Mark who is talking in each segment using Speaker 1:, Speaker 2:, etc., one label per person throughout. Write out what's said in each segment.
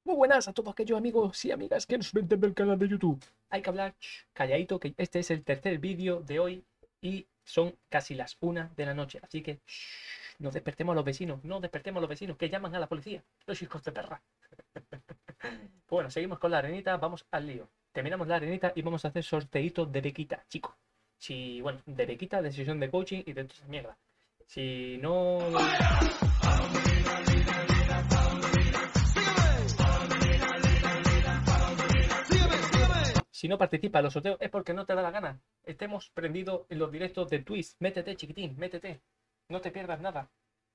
Speaker 1: Muy buenas a todos aquellos amigos y amigas que nos ven desde el canal de YouTube. Hay que hablar calladito, que este es el tercer vídeo de hoy y son casi las 1 de la noche. Así que no despertemos a los vecinos, no despertemos a los vecinos que llaman a la policía. Los hijos de perra. Pues bueno, seguimos con la arenita, vamos al lío. Terminamos la arenita y vamos a hacer sorteitos de bequita, chicos. Si, bueno, de bequita, de sesión de coaching y de toda esa mierda. Si no. Si no participa en los sorteos es porque no te da la gana. Estemos prendidos en los directos de Twitch. Métete, chiquitín, métete. No te pierdas nada.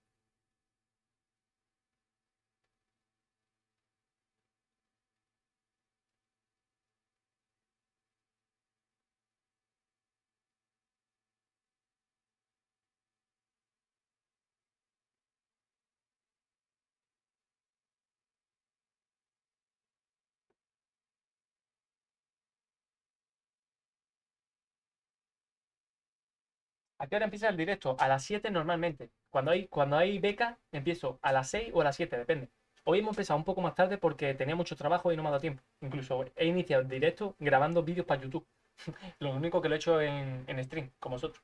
Speaker 1: ¿A qué hora empieza el directo? A las 7 normalmente. Cuando hay beca, empiezo a las 6 o a las 7, depende. Hoy hemos empezado un poco más tarde porque tenía mucho trabajo y no me ha dado tiempo. Incluso he iniciado el directo grabando vídeos para YouTube. Lo único que lo he hecho en stream, como vosotros.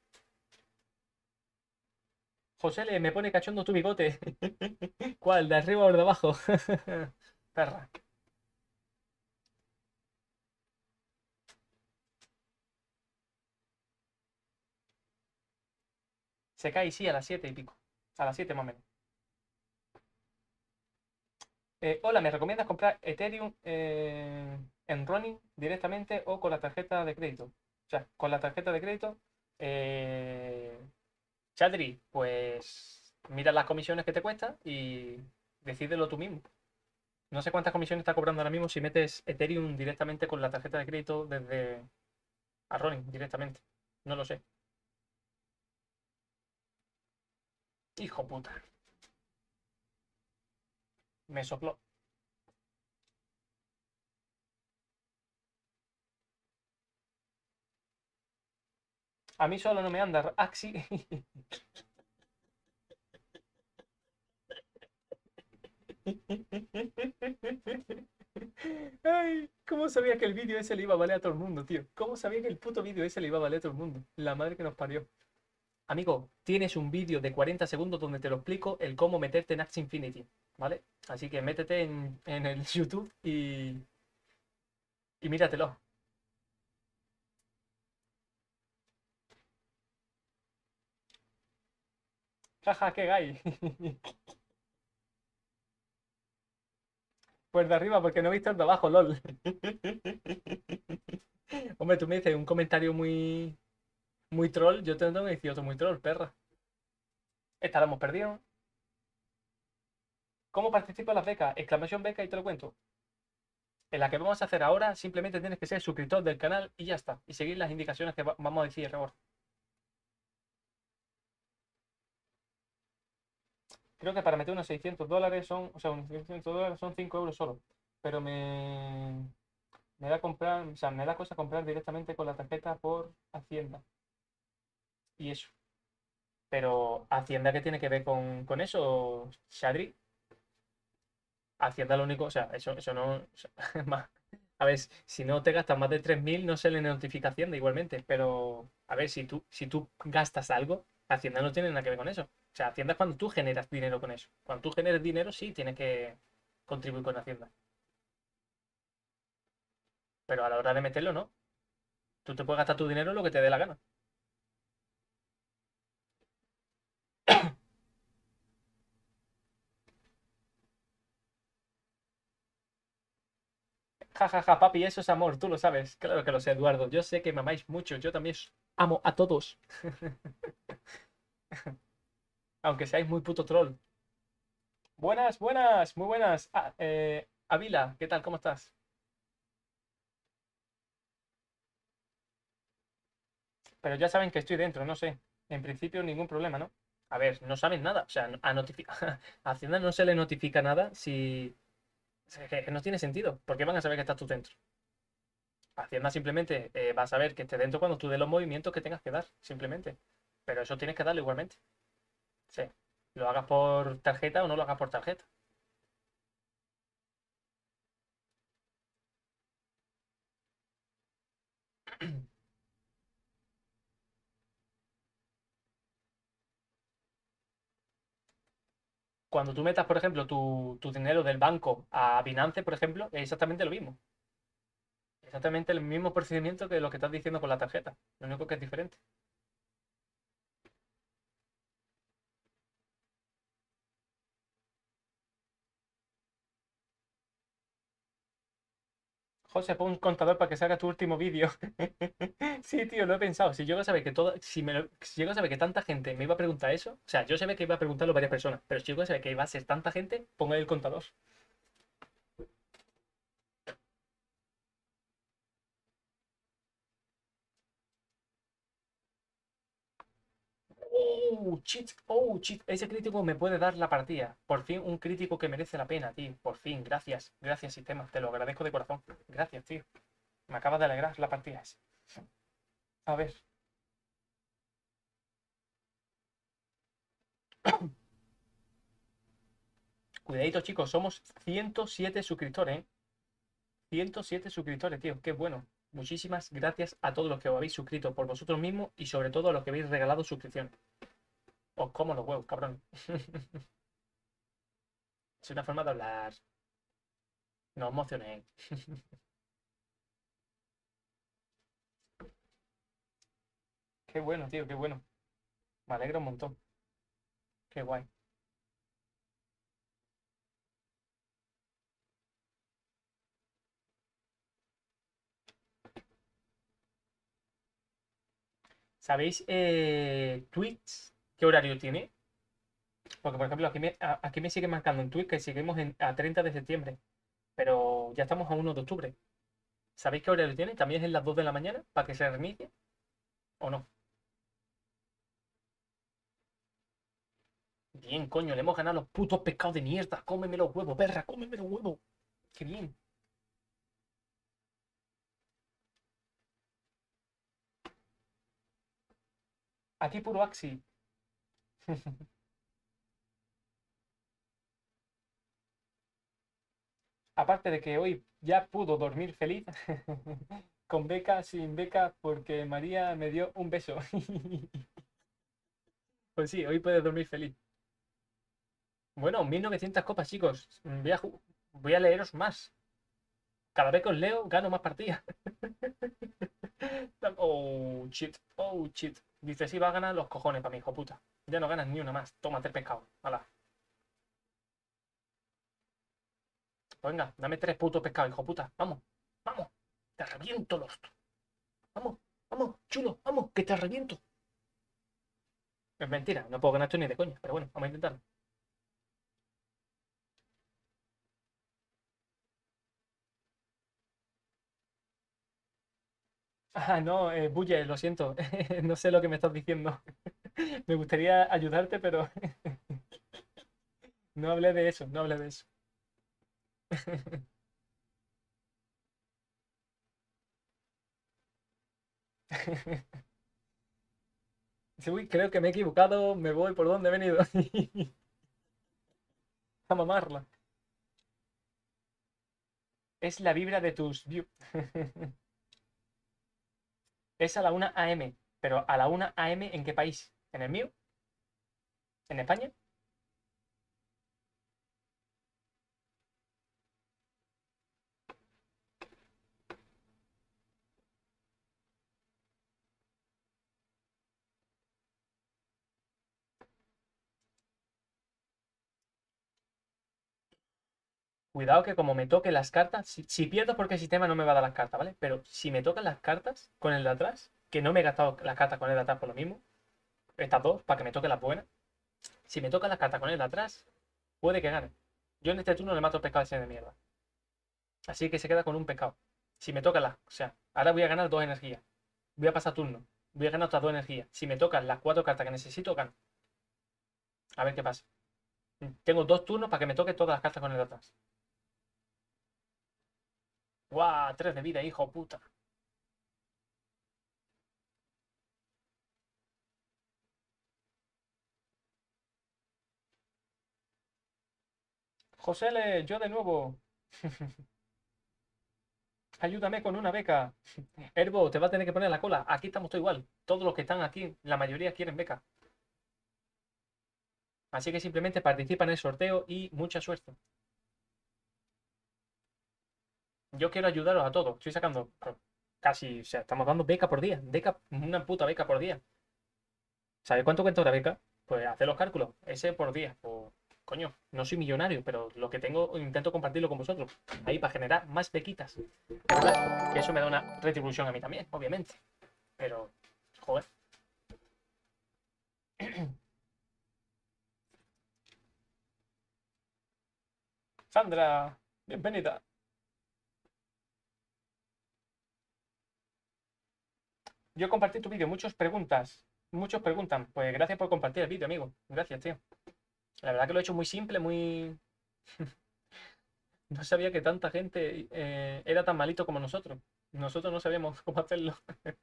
Speaker 1: José le me pone cachondo tu bigote. ¿Cuál? ¿De arriba o de abajo? Perra. Se cae, sí, a las 7 y pico. A las 7 más o menos. Hola, ¿me recomiendas comprar Ethereum en Running directamente o con la tarjeta de crédito? O sea, con la tarjeta de crédito, eh, Chadri, pues mira las comisiones que te cuesta y decídelo tú mismo. No sé cuántas comisiones está cobrando ahora mismo si metes Ethereum directamente con la tarjeta de crédito desde a Running directamente. No lo sé. Hijo puta, me sopló. A mí solo no me anda Axi. Ay, ¿cómo sabía que el vídeo ese le iba a valer a todo el mundo, tío? ¿Cómo sabía que el puto vídeo ese le iba a valer a todo el mundo? La madre que nos parió. Amigo, tienes un vídeo de 40 segundos donde te lo explico el cómo meterte en Axie Infinity, ¿vale? Así que métete en el YouTube y míratelo. Jaja, qué gay. Pues de arriba, porque no he visto el de abajo, lol. Hombre, tú me dices un comentario muy troll, yo te tengo que decir otro muy troll, perra. Esta la hemos perdido. ¿Cómo participo en las becas? Exclamación beca y te lo cuento. En la que vamos a hacer ahora, simplemente tienes que ser suscriptor del canal y ya está. Y seguir las indicaciones que vamos a decir ahora. Creo que para meter unos $600 son, o sea, unos $600 son 5 euros solo. Pero me da comprar, o sea, me da cosa comprar directamente con la tarjeta por Hacienda. Y eso. Pero Hacienda, ¿qué tiene que ver con eso, Shadri? Hacienda lo único, o sea, eso no. O sea, a ver, si no te gastas más de 3.000 no se le notifica a Hacienda igualmente. Pero, a ver, si tú gastas algo, Hacienda no tiene nada que ver con eso. O sea, Hacienda es cuando tú generas dinero con eso. Cuando tú generes dinero, sí, tienes que contribuir con Hacienda. Pero a la hora de meterlo, no. Tú te puedes gastar tu dinero lo que te dé la gana. Ja, ja, ja, papi, eso es amor, tú lo sabes. Claro que lo sé, Eduardo. Yo sé que me amáis mucho. Yo también amo a todos. Aunque seáis muy puto troll. Buenas, buenas, muy buenas. Avila, ¿qué tal? ¿Cómo estás? Pero ya saben que estoy dentro, no sé. En principio ningún problema, ¿no? A ver, no saben nada. O sea, a Hacienda no se le notifica nada si. O sea, que no tiene sentido. ¿Por qué van a saber que estás tú dentro? Hacienda simplemente va a saber que esté dentro cuando tú des los movimientos que tengas que dar, simplemente. Pero eso tienes que darlo igualmente. Sí. Lo hagas por tarjeta o no lo hagas por tarjeta. Cuando tú metas, por ejemplo, tu dinero del banco a Binance, por ejemplo, es exactamente lo mismo. Exactamente el mismo procedimiento que lo que estás diciendo con la tarjeta. Lo único que es diferente. José, pon un contador para que salga tu último vídeo. Sí, tío, lo he pensado. Si llego a saber que si llego a saber que tanta gente me iba a preguntar eso, o sea, yo sabía que iba a preguntarlo a varias personas, pero si llego a saber que iba a ser tanta gente, pongo ahí el contador. Oh, cheat, oh, cheat. Ese crítico me puede dar la partida. Por fin un crítico que merece la pena, tío. Por fin, gracias. Gracias, sistema. Te lo agradezco de corazón. Gracias, tío. Me acabas de alegrar la partida esa. A ver. Cuidadito, chicos. Somos 107 suscriptores, ¿eh? 107 suscriptores, tío. Qué bueno. Muchísimas gracias a todos los que os habéis suscrito por vosotros mismos y sobre todo a los que habéis regalado suscripción. Os como los huevos, cabrón. Es una forma de hablar. No os emocionéis. Qué bueno, tío, qué bueno. Me alegra un montón. Qué guay. ¿Sabéis Twitch qué horario tiene? Porque, por ejemplo, aquí me sigue marcando en Twitch que seguimos a 30 de septiembre, pero ya estamos a 1 de octubre. ¿Sabéis qué horario tiene? ¿También es en las 2 de la mañana para que se reinicie o no? Bien, coño, le hemos ganado los putos pescados de mierda. Cómeme los huevos, perra, cómeme los huevos. Qué bien. Aquí puro Axi. Aparte de que hoy ya pudo dormir feliz, con beca, sin beca, porque María me dio un beso. Pues sí, hoy puedes dormir feliz. Bueno, 1900 copas, chicos. Voy a leeros más. Cada vez que os leo, gano más partidas. Oh, shit. Oh, shit. Dice, sí, va a ganar los cojones para mi hijo puta. Ya no ganas ni una más. Tómate el pescado. Hala. Pues venga, dame tres putos pescados, hijo puta. Vamos, vamos. Te reviento los. Vamos, vamos, chulo, vamos, que te reviento. Es mentira, no puedo ganar esto ni de coña. Pero bueno, vamos a intentarlo. Ah, no, Bulle, lo siento. No sé lo que me estás diciendo. Me gustaría ayudarte, pero no hablé de eso, no hablé de eso. Sí, uy, creo que me he equivocado, me voy por donde he venido. A mamarla. Es la vibra de tus views. Es a la 1 a.m. Pero a la 1 a.m. ¿en qué país? ¿En el mío? ¿En España? Cuidado que como me toque las cartas, si pierdo porque el sistema no me va a dar las cartas, ¿vale? Pero si me tocan las cartas con el de atrás, que no me he gastado las cartas con el de atrás por lo mismo, estas dos, para que me toquen las buenas, si me tocan las cartas con el de atrás, puede que gane. Yo en este turno le mato el pescado ese de mierda. Así que se queda con un pescado. Si me tocan las, o sea, ahora voy a ganar dos energías. Voy a pasar turno. Voy a ganar otras dos energías. Si me tocan las cuatro cartas que necesito, gano. A ver qué pasa. Tengo dos turnos para que me toque todas las cartas con el de atrás. ¡Guau! Tres de vida, hijo puta. José, yo de nuevo. Ayúdame con una beca. Herbo, te va a tener que poner la cola. Aquí estamos todo igual. Todos los que están aquí, la mayoría quieren beca. Así que simplemente participa en el sorteo y mucha suerte. Yo quiero ayudaros a todos. Estoy sacando casi, o sea, estamos dando beca por día. Beca, una puta beca por día. ¿Sabéis cuánto cuesta una beca? Pues hacer los cálculos. Ese por día. Pues, coño, no soy millonario, pero lo que tengo intento compartirlo con vosotros. Ahí para generar más bequitas. La verdad que eso me da una retribución a mí también, obviamente. Pero, joder. Sandra, bienvenida. Yo compartí tu vídeo, muchos preguntas. Muchos preguntan. Pues gracias por compartir el vídeo, amigo. Gracias, tío. La verdad que lo he hecho muy simple, muy... No sabía que tanta gente era tan malito como nosotros. Nosotros no sabíamos cómo hacerlo.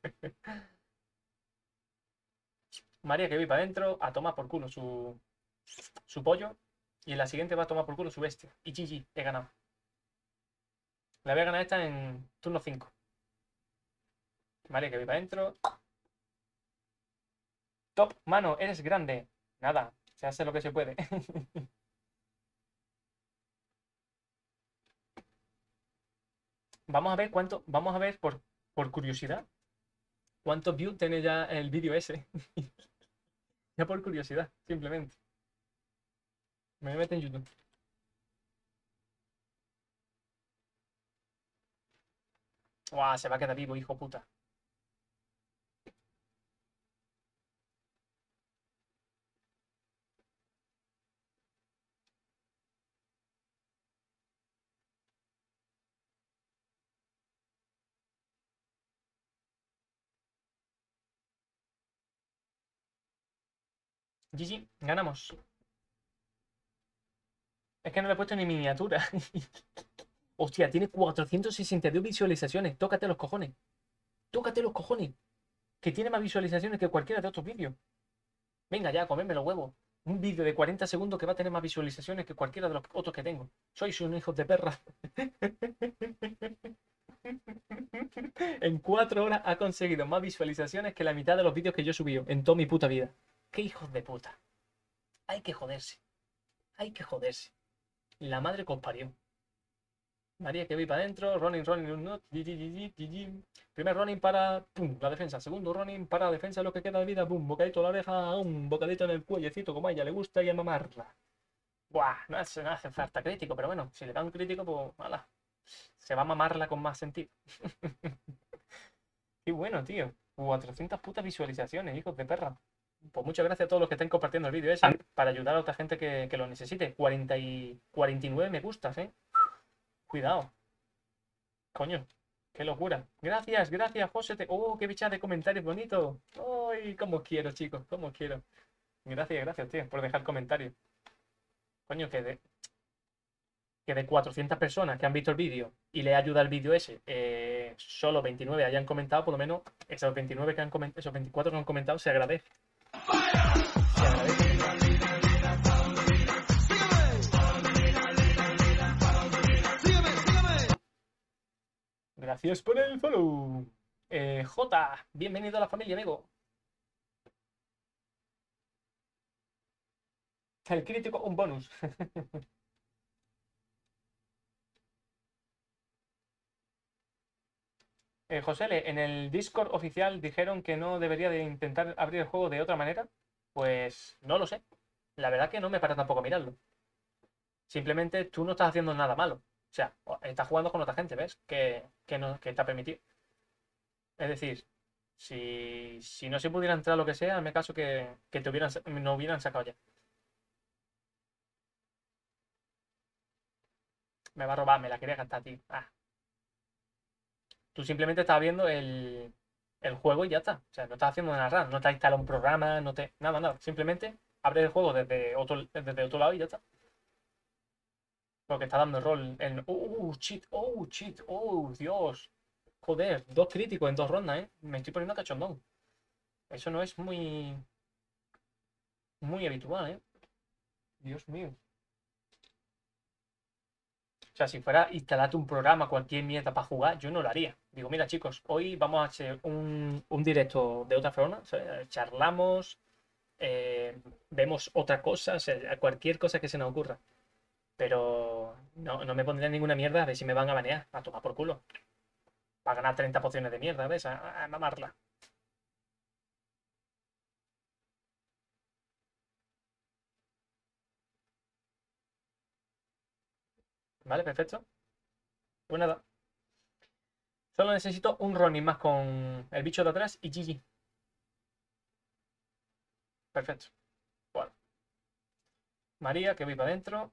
Speaker 1: María que vi para adentro a tomar por culo su pollo. Y en la siguiente va a tomar por culo su bestia. Y GG, he ganado. La voy a ganar esta en turno 5. María que vi para adentro. Top, mano, eres grande. Nada, se hace lo que se puede. Vamos a ver cuánto, vamos a ver por curiosidad, cuántos views tiene ya el vídeo ese. Ya por curiosidad, simplemente. Me voy a meter en YouTube. Guau, se va a quedar vivo, hijo puta. GG, ganamos. Es que no le he puesto ni miniatura. Hostia, tiene 462 visualizaciones. Tócate los cojones. Tócate los cojones. Que tiene más visualizaciones que cualquiera de otros vídeos. Venga ya, comedme los huevos. Un vídeo de 40 segundos que va a tener más visualizaciones que cualquiera de los otros que tengo. Sois un hijo de perra. En 4 horas ha conseguido más visualizaciones que la mitad de los vídeos que yo he subido en toda mi puta vida. ¡Qué hijos de puta! Hay que joderse. Hay que joderse. La madre que os parió. María que voy para adentro. Running, un not. GG. Primer running para pum, la defensa. Segundo running para la defensa, lo que queda de vida. Pum, bocadito a la oreja. Un bocadito en el cuellecito, como a ella le gusta, y a mamarla. Buah, no hace falta crítico, pero bueno, si le da un crítico, pues ala, se va a mamarla con más sentido. Qué bueno, tío. 400 putas visualizaciones, hijos de perra. Pues muchas gracias a todos los que estén compartiendo el vídeo ese para ayudar a otra gente que lo necesite. 49 me gustas, ¿eh? Cuidado. Coño, qué locura. Gracias, José. Oh, qué bicha de comentarios bonitos. Ay, cómo quiero, chicos, cómo quiero. Gracias, tío, por dejar comentarios. Coño, que de 400 personas que han visto el vídeo y le ayuda el vídeo ese, solo 29 hayan comentado, por lo menos esos 29 que han comentado, esos 24 que han comentado, se agradece. Se agradece. Gracias por el follow. J, bienvenido a la familia, amigo. El crítico, un bonus. Josele, en el Discord oficial dijeron que no debería de intentar abrir el juego de otra manera. Pues no lo sé. La verdad que no me para tampoco mirarlo. Simplemente tú no estás haciendo nada malo. O sea, estás jugando con otra gente, ¿ves? Que está permitido. Es decir, si no se pudiera entrar lo que sea, me caso que no hubieran sacado ya. Me va a robar, me la quería gastar, tío. Ah, tú simplemente estás viendo el juego y ya está. O sea, no estás haciendo nada raro. No te instala un programa, no te. Nada. Simplemente abres el juego desde otro lado y ya está. Porque está dando rol en. Cheat, Dios. Joder, 2 críticos en 2 rondas, ¿eh? Me estoy poniendo cachondón. Eso no es muy habitual, ¿eh? Dios mío. sea, si fuera instalarte un programa, cualquier mierda para jugar, yo no lo haría. Digo, mira chicos, hoy vamos a hacer un directo de otra forma, ¿sabes? Charlamos, vemos otra cosa, o sea, cualquier cosa que se nos ocurra. Pero no me pondría ninguna mierda a ver si me van a banear, a tomar por culo. Para ganar 30 pociones de mierda, ¿ves? A mamarla. Vale, perfecto. Pues nada. Solo necesito un Ronin más con el bicho de atrás y GG. Perfecto. Bueno, María, que voy para adentro.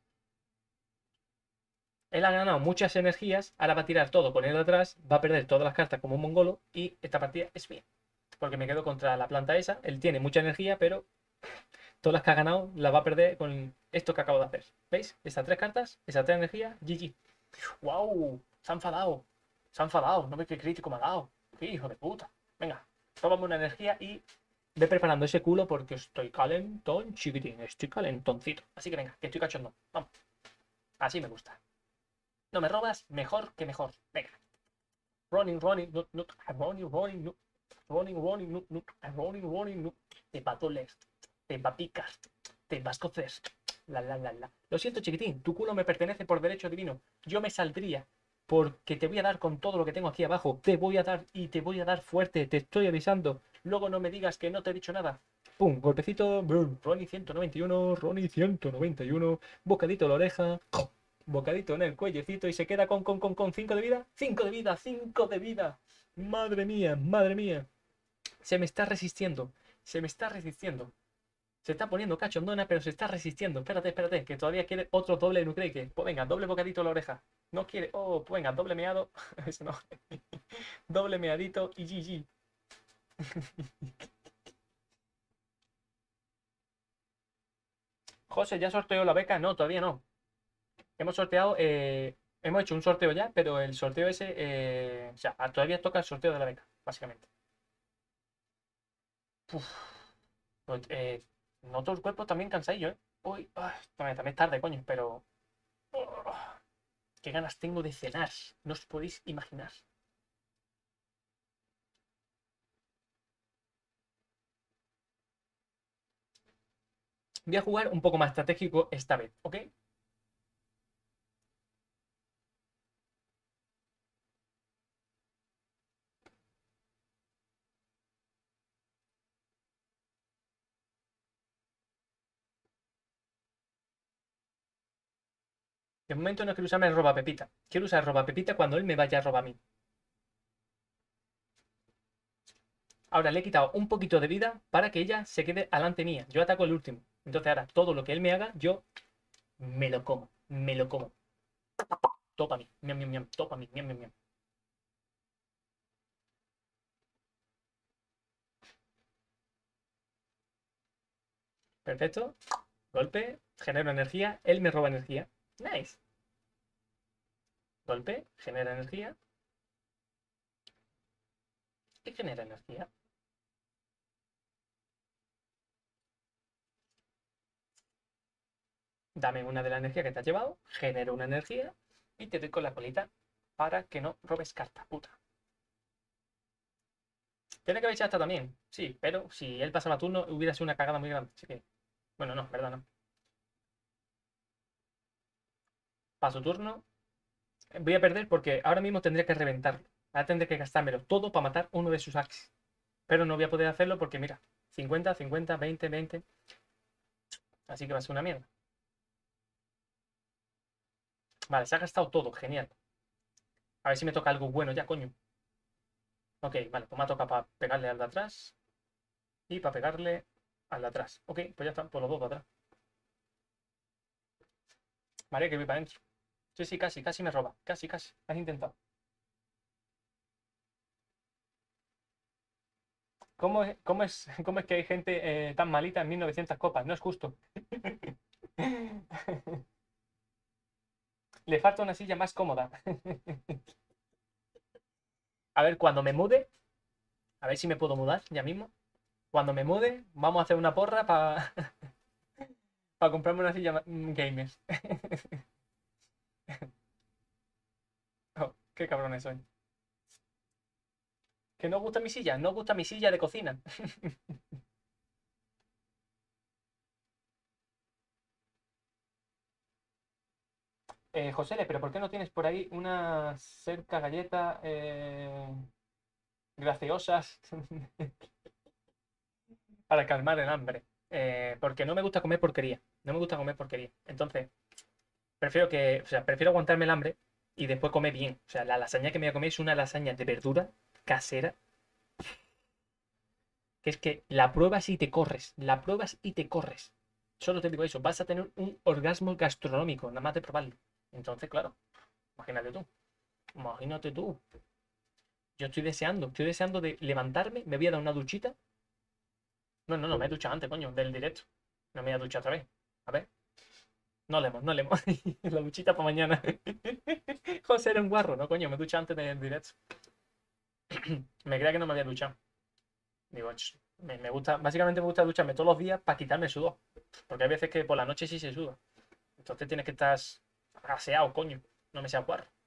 Speaker 1: Él ha ganado muchas energías, ahora va a tirar todo con él de atrás, va a perder todas las cartas como un mongolo y esta partida es mía. Porque me quedo contra la planta esa, él tiene mucha energía, pero todas las que ha ganado las va a perder con esto que acabo de hacer. ¿Veis? Estas tres cartas, esas tres energías, GG. ¡Wow! Se ha enfadado. Se ha enfadado. No ve qué crítico me ha dado. ¡Qué hijo de puta! Venga, tómame una energía y ve preparando ese culo porque estoy calentón, chiquitín. Estoy calentoncito. Así que venga, que estoy cachondo. Vamos. Así me gusta. No me robas, mejor que mejor. Venga. Running, running, no, no. Running, running, no. Running, running, no, no. Running, running, no. Te patoles. Te papicas. Te vascoces. La. Lo siento, chiquitín. Tu culo me pertenece por derecho divino. Yo me saldría. Porque te voy a dar con todo lo que tengo aquí abajo. Te voy a dar y te voy a dar fuerte. Te estoy avisando. Luego no me digas que no te he dicho nada. Pum, golpecito. Boom. Ronnie 191. Ronnie 191. Bocadito en la oreja. Bocadito en el cuellecito y se queda con 5 de vida. 5 de vida, 5 de vida. Madre mía, madre mía. Se me está resistiendo. Se me está resistiendo. Se está poniendo cachondona, pero se está resistiendo. Espérate, espérate, que todavía quiere otro doble nucleique. Pues venga, doble bocadito en la oreja. No quiere. Oh, pues venga, doble meado. Eso no. Doble meadito y GG. José, ¿ya sorteó la beca? No, todavía no. Hemos sorteado. Hemos hecho un sorteo ya, pero el sorteo ese. O sea, todavía toca el sorteo de la beca, básicamente. Uf, pues, noto el cuerpo también cansadillo, ¿eh? Uy, también es tarde, coño, pero. Oh, qué ganas tengo de cenar. No os podéis imaginar. Voy a jugar un poco más estratégico esta vez, ¿ok? De momento no quiero usarme el roba pepita. Quiero usar roba pepita cuando él me vaya a robar a mí. Ahora le he quitado un poquito de vida para que ella se quede alante mía. Yo ataco el último. Entonces ahora todo lo que él me haga, yo me lo como. Me lo como. Topa a mí. Miam, miam, miam. Topa a mí. Miam, miam, miam. Perfecto. Golpe. Genero energía. Él me roba energía. Nice. Golpe. Genera energía. Y genera energía. Dame una de la energía que te has llevado. Genero una energía. Y te doy con la colita para que no robes carta, puta. Tiene que haber hecho esta también. Sí, pero si él pasaba turno hubiera sido una cagada muy grande. Así que. Bueno, no, verdad, no. Paso turno. Voy a perder porque ahora mismo tendría que reventarlo. Ahora tendré que gastármelo todo para matar uno de sus axes. Pero no voy a poder hacerlo porque, mira, 50, 50, 20, 20. Así que va a ser una mierda. Vale, se ha gastado todo. Genial. A ver si me toca algo bueno ya, coño. Ok, vale, pues me toca para pegarle al de atrás. Y para pegarle al de atrás. Ok, pues ya están, por los dos de atrás. Vale, que voy para adentro. Sí, sí, casi, casi me roba. Casi, casi. Has intentado. ¿Cómo es que hay gente tan malita en 1900 copas? No es justo. Le falta una silla más cómoda. A ver, cuando me mude, a ver si me puedo mudar ya mismo. Cuando me mude, vamos a hacer una porra para comprarme una silla gamer. Qué cabrones soy. Que no gusta mi silla, no gusta mi silla de cocina. José, pero ¿por qué no tienes por ahí una cerca galleta graciosas para calmar el hambre? Porque no me gusta comer porquería. No me gusta comer porquería. Entonces, prefiero aguantarme el hambre y después comer bien. O sea, la lasaña que me voy a comer es una lasaña de verdura casera, que es que la pruebas y te corres. La pruebas y te corres. Solo te digo eso, vas a tener un orgasmo gastronómico, nada más de probarlo. Entonces, claro, imagínate tú. Imagínate tú. Yo estoy deseando de levantarme, me voy a dar una duchita. No, no, no, me he duchado antes, coño, del directo. No me voy a duchar otra vez. A ver, no leemos, no leemos. La duchita para mañana. José era un guarro, no, coño, me duché antes del directo. Me creía que no me había duchado. Digo, me gusta, básicamente me gusta ducharme todos los días para quitarme el sudor. Porque hay veces que por la noche sí se suda. Entonces tienes que estar aseado, coño. No me seas guarro.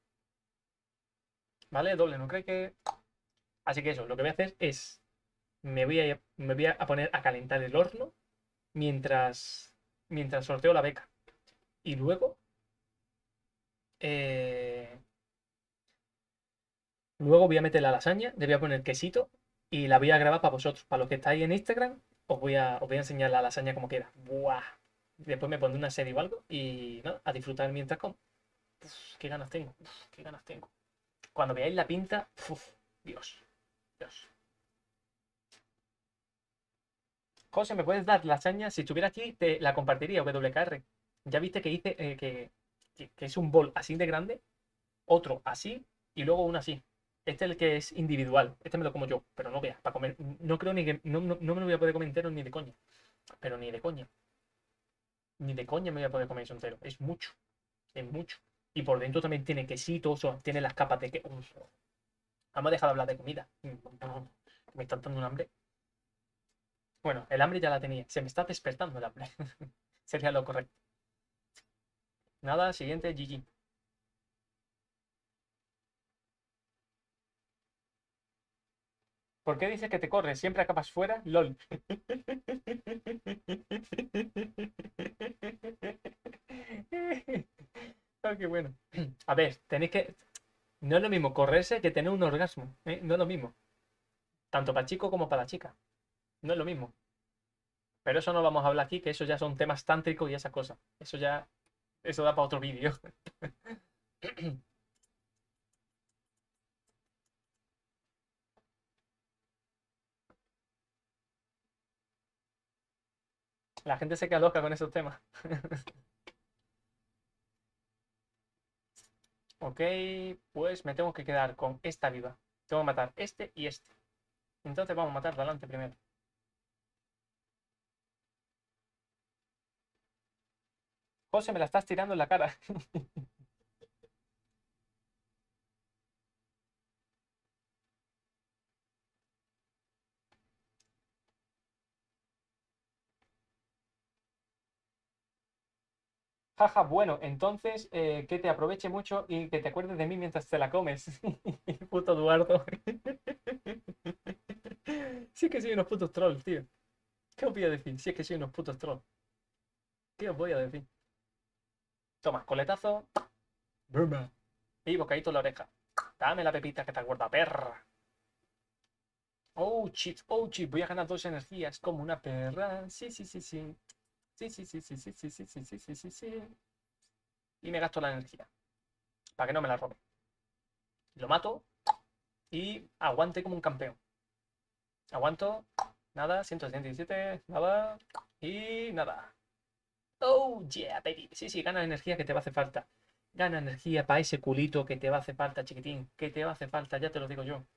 Speaker 1: ¿Vale? Doble, ¿no crees que...? Así que eso, lo que voy a hacer es... me voy a poner a calentar el horno mientras sorteo la beca. Y eh, luego voy a meter la lasaña, le voy a poner quesito y la voy a grabar para vosotros. Para los que estáis en Instagram, os voy a enseñar la lasaña como queda. ¡Buah! Después me pondré una serie o algo y nada, a disfrutar mientras como. Uf, qué ganas tengo, qué ganas tengo. Cuando veáis la pinta, uf, Dios, Dios. José, ¿me puedes dar lasaña? Si estuviera aquí, te la compartiría, WKR. Ya viste que hice que es un bol así de grande, otro así y luego uno así. Este es el que es individual. Este me lo como yo, pero no veas, para comer. No creo ni que. No, no, no me lo voy a poder comer entero ni de coña. Pero ni de coña. Ni de coña me voy a poder comer eso entero. Es mucho. Es mucho. Y por dentro también tiene quesito, o sea, tiene las capas de que. Uf. Vamos a dejar de hablar de comida. Me está dando un hambre. Bueno, el hambre ya la tenía. Se me está despertando el hambre. Sería lo correcto. Nada, siguiente, GG. ¿Por qué dices que te corres? Siempre acabas fuera. LOL. Ah, qué bueno. A ver, tenéis que. No es lo mismo correrse que tener un orgasmo. ¿Eh? No es lo mismo. Tanto para chico como para la chica. No es lo mismo. Pero eso no vamos a hablar aquí, que eso ya son temas tántricos y esas cosas. Eso ya. Eso da para otro vídeo. La gente se queda loca con esos temas. Ok, pues me tengo que quedar con esta viva. Tengo que matar este y este. Entonces vamos a matar delante primero. José, me la estás tirando en la cara. Jaja, bueno, entonces que te aproveche mucho y que te acuerdes de mí mientras te la comes. Puto Eduardo. Sí que soy unos putos trolls, tío. ¿Qué os voy a decir? Si es que soy unos putos trolls. ¿Qué os voy a decir? Toma, coletazo. Bruma. Y bocadito en la oreja. Dame la pepita que te acuerda, perra. Oh, shit, oh, shit. Voy a ganar dos energías como una perra. Sí, sí, sí, sí. Sí, sí, sí, sí, sí, sí, sí, sí, sí, sí, sí, sí. Y me gasto la energía. Para que no me la robe. Lo mato y aguante como un campeón. Aguanto. Nada, 177. Nada. Y nada. Oh, yeah, baby. Sí, sí, gana energía que te va a hacer falta. Gana energía para ese culito que te va a hacer falta, chiquitín. Que te va a hacer falta, ya te lo digo yo.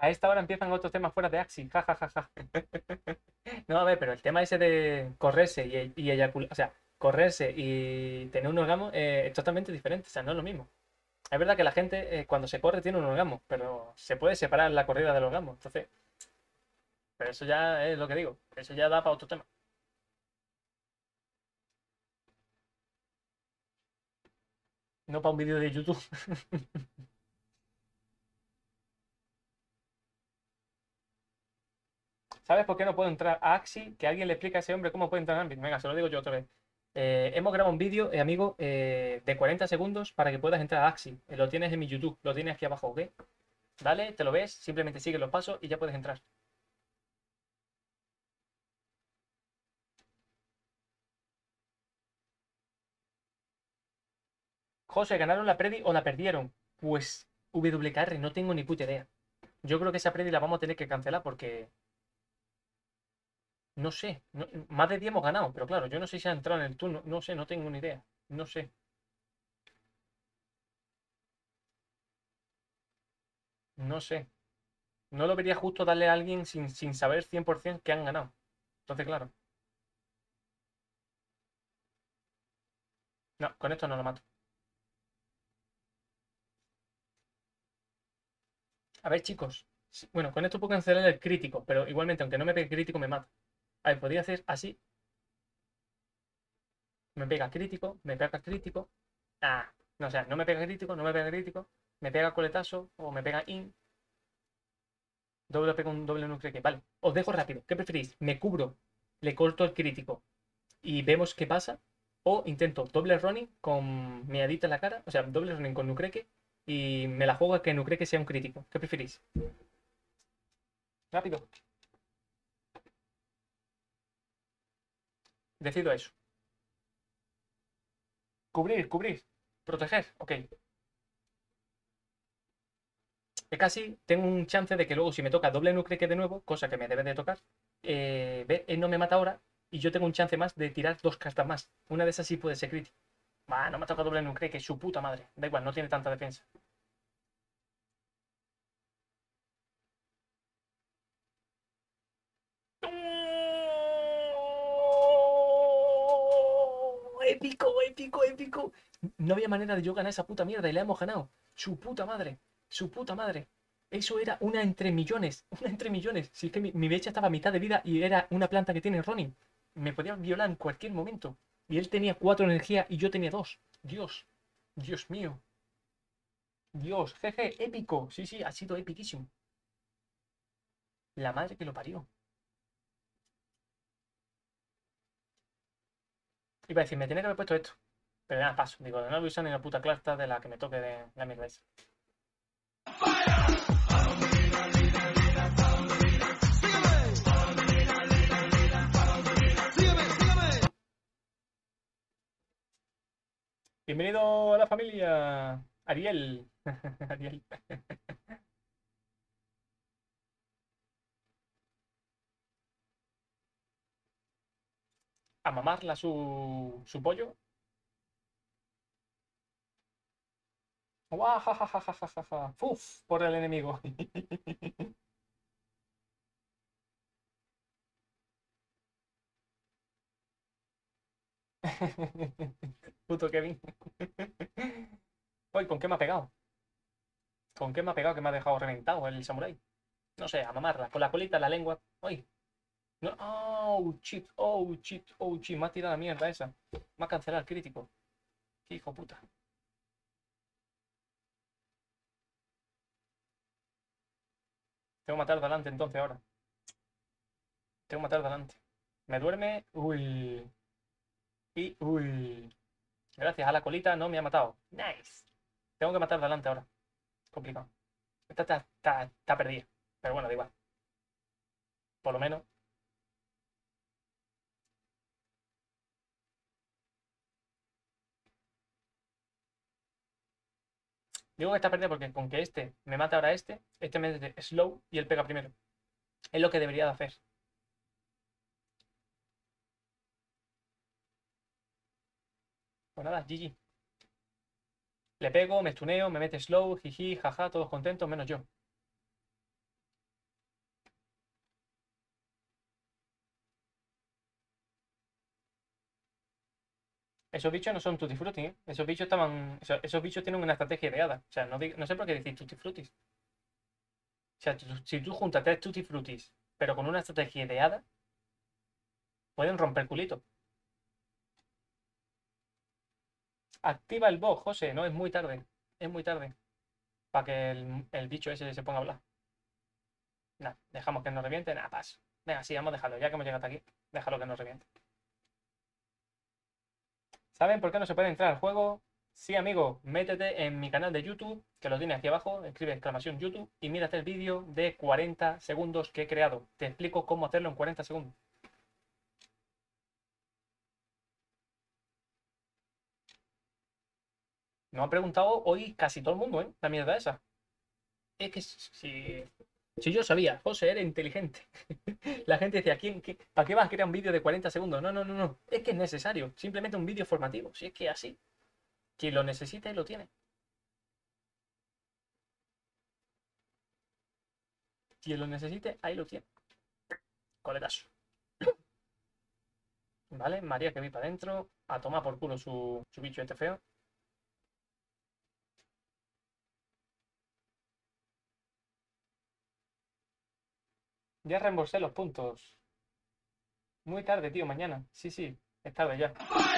Speaker 1: A esta hora empiezan otros temas fuera de Axi. Ja, ja, ja, ja. No, a ver, pero el tema ese de correrse y eyacular, o sea, correrse y tener un orgasmo es totalmente diferente, o sea, no es lo mismo. Es verdad que la gente cuando se corre tiene un orgasmo, pero se puede separar la corrida del orgasmo. Entonces, pero eso ya es lo que digo. Eso ya da para otro tema. No para un vídeo de YouTube. ¿Sabes por qué no puedo entrar a Axi? Que alguien le explique a ese hombre cómo puede entrar a Ambit. Venga, se lo digo yo otra vez. Hemos grabado un vídeo, amigo, de 40 segundos para que puedas entrar a Axi. Lo tienes en mi YouTube, lo tienes aquí abajo, ¿ok? Dale, te lo ves, simplemente sigue los pasos y ya puedes entrar. José, ¿ganaron la Predi o la perdieron? Pues WKR, no tengo ni puta idea. Yo creo que esa Predi la vamos a tener que cancelar porque no sé. Más de 10 hemos ganado, pero claro, yo no sé si ha entrado en el turno. No sé, no tengo ni idea. No sé. No sé. No lo vería justo darle a alguien sin saber 100% que han ganado. Entonces, claro. No, con esto no lo mato. A ver, chicos. Bueno, con esto puedo cancelar el crítico, pero igualmente, aunque no me pegue crítico, me mata. A ver, podría hacer así. Me pega crítico, me pega crítico. Ah, no, o sea, no me pega crítico, no me pega crítico. Me pega coletazo o me pega in. Doble pega un doble nuclear. Vale, os dejo rápido. ¿Qué preferís? ¿Me cubro, le corto el crítico y vemos qué pasa? ¿O intento doble running con meadita en la cara? O sea, doble running con Nucreke y me la juego a que Nucreke sea un crítico. ¿Qué preferís? Rápido. Decido eso. Cubrir, cubrir. Proteger. Ok. Que casi tengo un chance de que luego si me toca doble Nucreke de nuevo, cosa que me debe de tocar, él no me mata ahora y yo tengo un chance más de tirar dos cartas más. Una de esas sí puede ser crítica. Va, no me ha tocado doble Nucreke, su puta madre. Da igual, no tiene tanta defensa. Épico, épico, épico. No había manera de yo ganar esa puta mierda y la hemos ganado. Su puta madre, su puta madre. Eso era una entre millones, una entre millones. Si es que mi becha estaba a mitad de vida y era una planta que tiene Ronin. Me podía violar en cualquier momento. Y él tenía 4 energía y yo tenía 2. Dios, Dios mío. Dios, jeje, épico. Sí, sí, ha sido epiquísimo. La madre que lo parió. Iba a decir, me tenía que haber puesto esto. Pero nada, paso. Digo, no voy a usar ni la puta carta de la que me toque de la mierda esa. Bienvenido a la familia. Ariel. Ariel. A mamarla su pollo. ¡Guau! Ja, ja, ja, ja, ja, ja, ja. ¡Uf! Por el enemigo. Puto Kevin. Uy, ¿con qué me ha pegado? ¿Con qué me ha pegado que me ha dejado reventado el samurái? No sé, a mamarla. Con la colita, la lengua. Uy. No. Oh, shit. Oh, shit. Oh, shit. Me ha tirado la mierda esa. Me ha cancelado el crítico. Qué hijo puta. Tengo que matar delante entonces ahora. Tengo que matar delante. Me duerme. Uy. Y. Uy. Gracias a la colita no me ha matado. Nice. Tengo que matar delante ahora. Complicado. Esta está perdida. Pero bueno, da igual. Por lo menos. Digo que está perdida porque con que este me mata ahora este me mete slow y él pega primero. Es lo que debería de hacer. Pues nada, GG. Le pego, me stuneo, me mete slow, jiji, jaja, todos contentos, menos yo. Esos bichos no son tutti frutti, ¿eh? Esos bichos estaban. Esos bichos tienen una estrategia ideada. O sea, no sé por qué decir tutti frutti. O sea, si tú juntas tres tutti frutis, pero con una estrategia ideada, pueden romper culito. Activa el bot, José, no, es muy tarde. Es muy tarde. Para que el bicho ese se ponga a hablar. Nah, dejamos que nos reviente. Nada, paso. Venga, sí, vamos a dejarlo. Ya que hemos llegado hasta aquí, déjalo que nos reviente. ¿Saben por qué no se puede entrar al juego? Sí, amigo, métete en mi canal de YouTube, que lo tiene aquí abajo, escribe exclamación YouTube y mírate el vídeo de 40 segundos que he creado. Te explico cómo hacerlo en 40 segundos. Me ha preguntado hoy casi todo el mundo, ¿eh? La mierda esa. Es que si yo sabía, José era inteligente. La gente decía, ¿para qué vas a crear un vídeo de 40 segundos? No, no, no, no. Es que es necesario. Simplemente un vídeo formativo. Si es que así. Quien lo necesite lo tiene. Quien lo necesite, ahí lo tiene. Coletazo. ¿Vale? María que vi para adentro. A tomar por culo su bicho este feo. Ya reembolsé los puntos. Muy tarde, tío, mañana. Sí, sí, es tarde ya.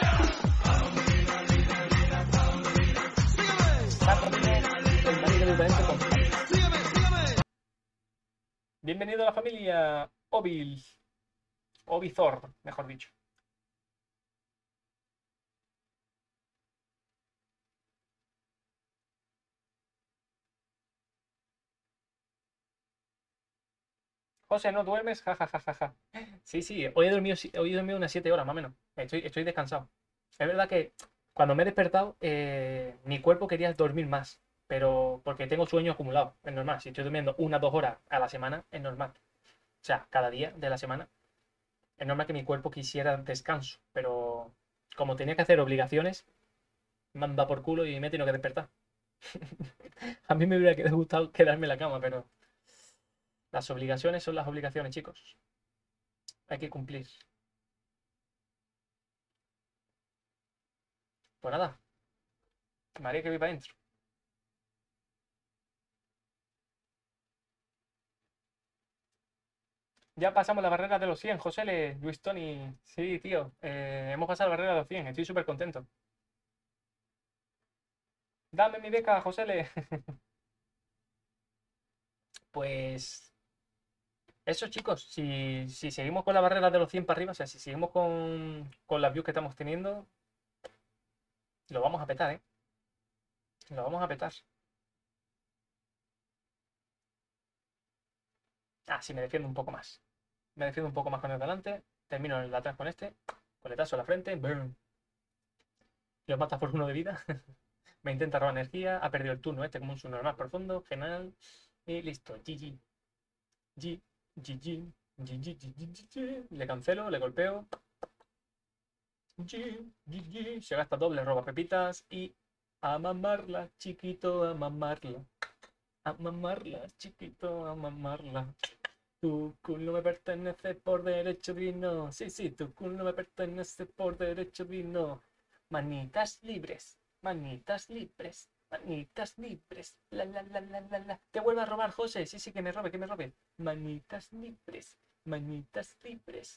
Speaker 1: Bienvenido a la familia Ovil. Ovizor, mejor dicho. José, ¿no duermes? Ja, ja, ja, ja, ja. Sí, sí, hoy he dormido unas 7 horas más o menos. Estoy descansado. Es verdad que cuando me he despertado, mi cuerpo quería dormir más, pero porque tengo sueño acumulado, es normal. Si estoy durmiendo 1 o 2 horas a la semana, es normal. O sea, cada día de la semana, es normal que mi cuerpo quisiera descanso, pero como tenía que hacer obligaciones, manda por culo y me he tenido que despertar. A mí me hubiera gustado quedarme en la cama, pero las obligaciones son las obligaciones, chicos. Hay que cumplir. Pues nada, María que viva adentro. Ya pasamos la barrera de los 100, José, Luis Tony. Sí, tío, hemos pasado la barrera de los 100, estoy súper contento. Dame mi beca, José. Pues eso, chicos, si seguimos con la barrera de los 100 para arriba, o sea, si seguimos con las views que estamos teniendo, lo vamos a petar, ¿eh? Lo vamos a petar. Ah, sí, me defiendo un poco más. Me defiendo un poco más con el delante. Termino en el de atrás con este. Coletazo a la frente. Burn. Lo mata por 1 de vida. Me intenta robar energía. Ha perdido el turno este como un subnormal profundo. Genial. Y listo. GG. G. GG. GG. GG. Le cancelo. Le golpeo. G. GG. Se gasta doble. Roba pepitas. Y a mamarla, chiquito. A mamarla. A mamarla, chiquito. A mamarla. Tu culo me pertenece por derecho divino. Sí, sí, tu culo me pertenece por derecho divino. Manitas libres, manitas libres, manitas libres. La, la, la, la, la, la. Te vuelvo a robar, José. Sí, sí, que me robe, que me robe. Manitas libres, manitas libres.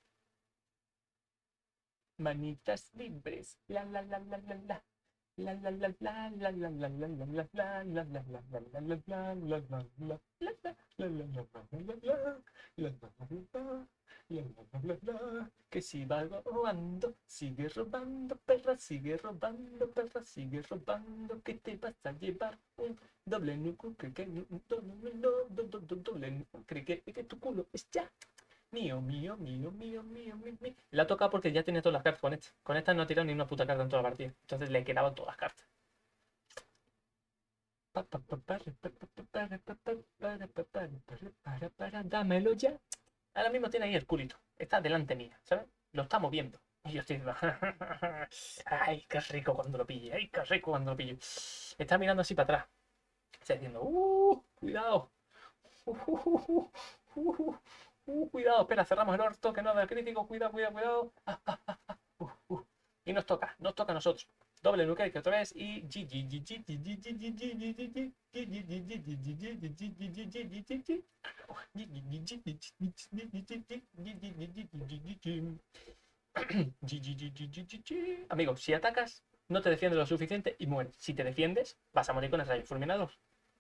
Speaker 1: Manitas libres. La, la, la, la, la, la. La la la la la la la la la la la la la la la la la la la que si va robando, perra, sigue robando, que te vas a llevar un doble nuco, que doble nuco, que tu culo es ya mío, mío, mío, mío, mío, mío, mío. La ha tocado porque ya tiene todas las cartas con esta. Con esta no ha tirado ni una puta carta en toda la partida. Entonces le quedaban todas las cartas. Dámelo ya. Ahora mismo tiene ahí el culito. Está delante mía, ¿sabes? Lo está moviendo. Y yo estoy diciendo, ay, qué rico cuando lo pille. Ay, qué rico cuando lo pille. Está mirando así para atrás. Está diciendo, cuidado. Cuidado, espera, cerramos el orto, que no da crítico. Cuidado, cuidado, cuidado. Uh, uh. Y nos toca a nosotros. Doble nuke que otra vez y Amigo, si atacas, no te defiendes lo suficiente y mueres. Si te defiendes, vas a morir con el rayo fulminador.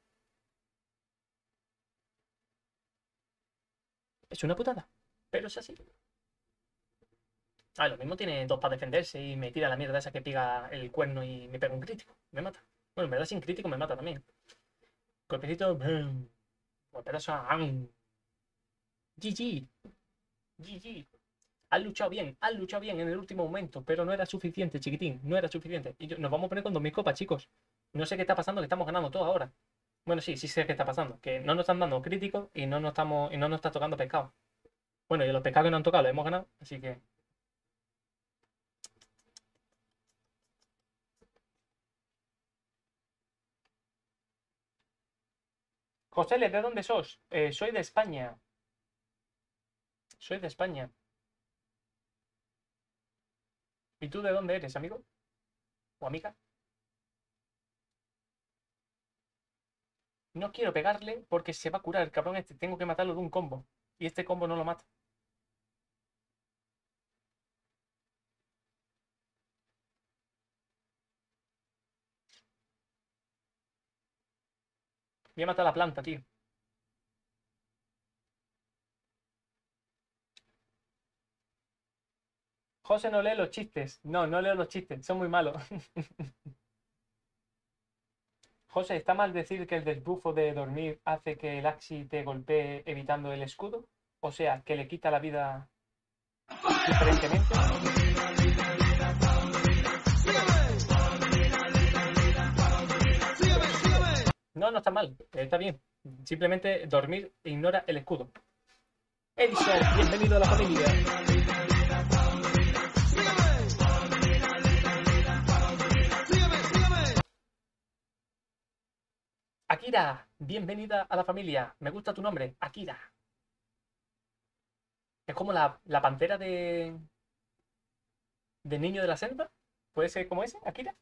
Speaker 1: Es una putada, pero es así. Lo mismo tiene dos para defenderse y me tira la mierda esa que pega el cuerno y me pega un crítico. Me mata. Bueno, en verdad sin crítico me mata también. Golpecito. Golpetazo. GG. GG. Has luchado bien en el último momento, pero no era suficiente, chiquitín, no era suficiente. Y nos vamos a poner con 2000 copas, chicos. No sé qué está pasando, que estamos ganando todo ahora. Bueno, sí sé qué está pasando, que no nos están dando críticos y no nos está tocando pescado. Bueno, y los pescados que no han tocado los hemos ganado, así que... José, ¿de dónde sos? Soy de España. Soy de España. ¿Y tú de dónde eres, amigo? ¿O amiga? No quiero pegarle porque se va a curar el cabrón este. Tengo que matarlo de un combo. Y este combo no lo mata. Voy a matar a la planta, tío. José no lee los chistes. No leo los chistes. Son muy malos. José, ¿está mal decir que el desbufo de dormir hace que el Axi te golpee evitando el escudo? O sea, que le quita la vida diferentemente. No está mal. Está bien. Simplemente dormir e ignora el escudo. Edison, bienvenido a la familia. Akira, bienvenida a la familia. Me gusta tu nombre, Akira. Es como la pantera de Niño de la Selva. ¿Puede ser como ese, Akira?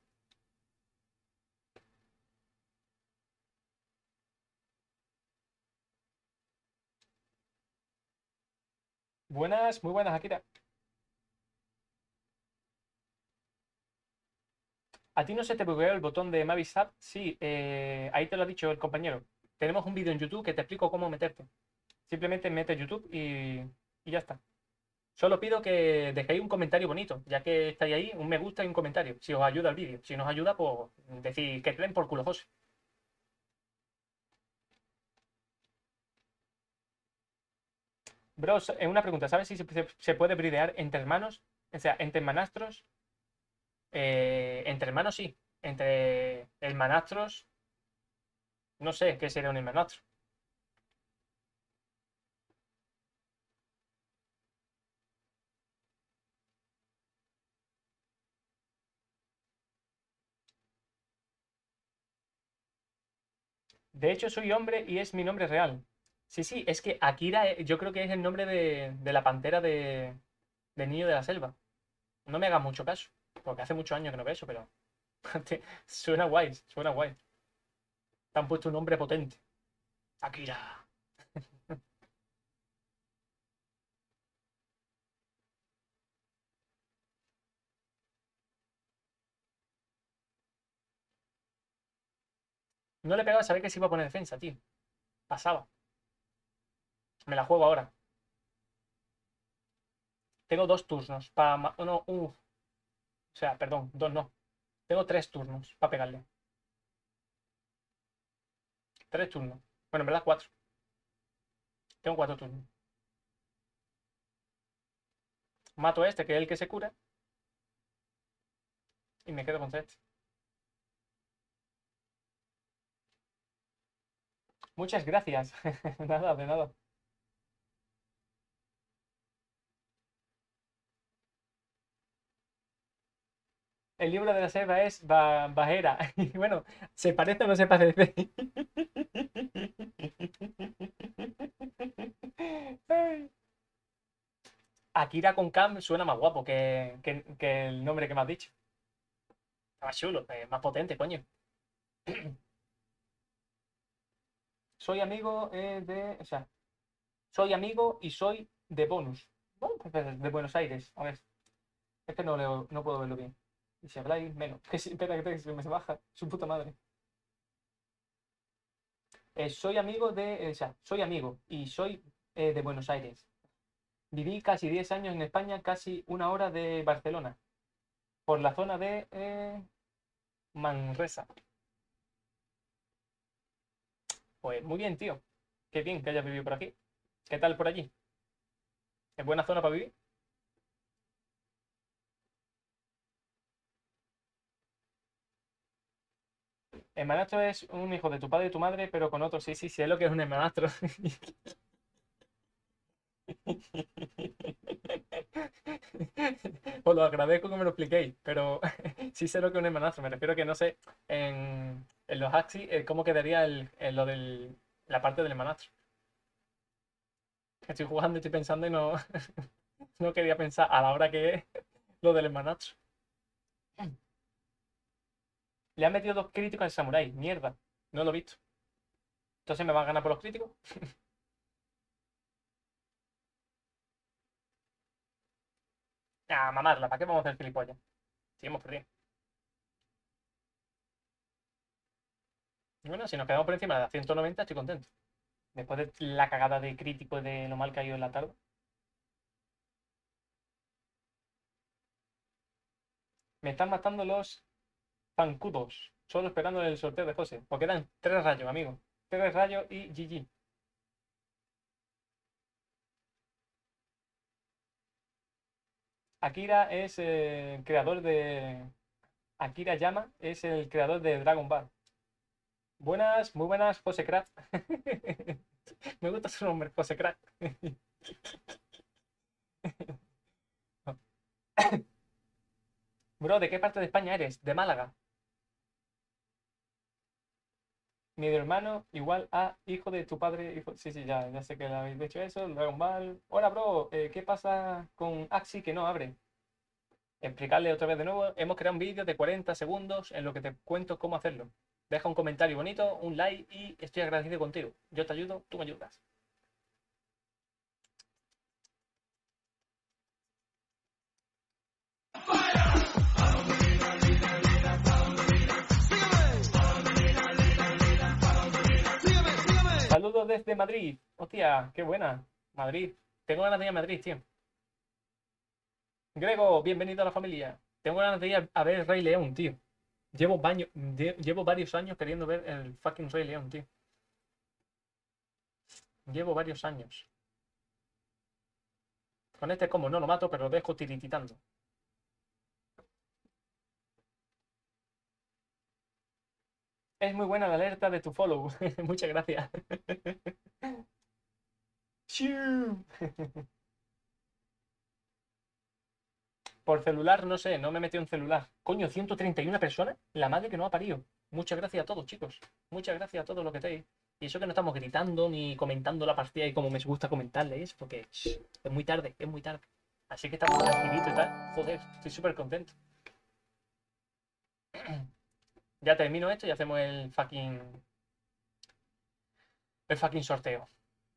Speaker 1: Buenas, muy buenas, Akira. ¿A ti no se te bugueó el botón de Mavis App? Sí, ahí te lo ha dicho el compañero. Tenemos un vídeo en YouTube que te explico cómo meterte. Simplemente mete YouTube y ya está. Solo pido que dejéis un comentario bonito, ya que estáis ahí, un me gusta y un comentario, si os ayuda el vídeo. Si no os ayuda, pues decir que creen por culo, José. Bros, una pregunta, ¿sabes si se puede bridear entre hermanos? O sea, entre hermanastros. Entre hermanos sí. Entre hermanastros, no sé qué sería un hermanastro. De hecho, soy hombre y es mi nombre real. Sí, sí, es que Akira yo creo que es el nombre de la pantera de Niño de la Selva. No me hagas mucho caso, porque hace muchos años que no veo eso, pero suena guay, suena guay. Te han puesto un nombre potente. Akira. No le pegaba a saber que se iba a poner defensa, tío. Pasaba. Me la juego ahora. Tengo dos turnos para... No, o sea, perdón, dos no. Tengo tres turnos para pegarle. Tres turnos. Bueno, en verdad cuatro. Tengo cuatro turnos. Mato a este, que es el que se cura. Y me quedo con este. Muchas gracias. Nada, de nada. El libro de la selva es Bajera. Y bueno, ¿se parece o no se parece? Akira con Cam suena más guapo que el nombre que me has dicho. Está más chulo, más potente, coño. Soy amigo de. O sea, soy amigo y soy de Bonus. Bueno, pues, de Buenos Aires. A ver, es que no puedo verlo bien. Y si habláis, menos. Que si, espera, que se me baja. Su puta madre. Soy amigo de. O sea, soy amigo y soy de Buenos Aires. Viví casi 10 años en España, casi una hora de Barcelona. Por la zona de Manresa. Pues muy bien, tío. Qué bien que hayas vivido por aquí. ¿Qué tal por allí? ¿Es buena zona para vivir? Hermanastro es un hijo de tu padre y tu madre, pero con otro. Sí, sí, sé lo que es un hermanastro. Os lo agradezco que me lo expliquéis, pero sí sé lo que es un hermanastro. Me refiero a que no sé en los Axis cómo quedaría lo la parte del hermanastro. Estoy jugando y estoy pensando y no, no quería pensar a la hora que es lo del hermanastro. Le han metido 2 críticos al Samurai. Mierda. No lo he visto. Entonces me van a ganar por los críticos. Ah, mamarla. ¿Para qué vamos a hacer gilipollas? Sí, hemos perdido. Y bueno, si nos quedamos por encima de las 190, estoy contento. Después de la cagada de crítico de lo mal que ha ido en la tarde. Me están matando los zancudos. Solo esperando el sorteo de José. Porque quedan 3 rayos, amigo. 3 rayos y GG. Akira es el creador de. Akira Yama es el creador de Dragon Ball. Buenas, muy buenas, José Crack. Me gusta su nombre, José Crack. Bro, ¿de qué parte de España eres? De Málaga. Mi hermano igual a hijo de tu padre. Sí, sí, ya sé que le habéis dicho eso. Dragon Ball. Hola, bro. ¿Qué pasa con Axi que no abre? Explicarle otra vez de nuevo. Hemos creado un vídeo de 40 segundos en lo que te cuento cómo hacerlo. Deja un comentario bonito, un like y estoy agradecido contigo. Yo te ayudo, tú me ayudas. Saludos desde Madrid. Hostia, qué buena. Madrid. Tengo ganas de ir a Madrid, tío. Grego, bienvenido a la familia. Tengo ganas de ir a ver Rey León, tío. Llevo varios años queriendo ver el fucking Rey León, tío. Llevo varios años. Con este como no lo mato, pero lo dejo tirititando. Es muy buena la alerta de tu follow. Muchas gracias. Shiu. Por celular, no sé, no me metí en celular. Coño, 131 personas. La madre que no ha parido. Muchas gracias a todos, chicos. Muchas gracias a todos los que estáis. Y eso que no estamos gritando ni comentando la partida y como me gusta comentarles, porque es muy tarde, es muy tarde. Así que estamos tranquilitos y tal. Joder, estoy súper contento. Ya termino esto y hacemos el fucking sorteo.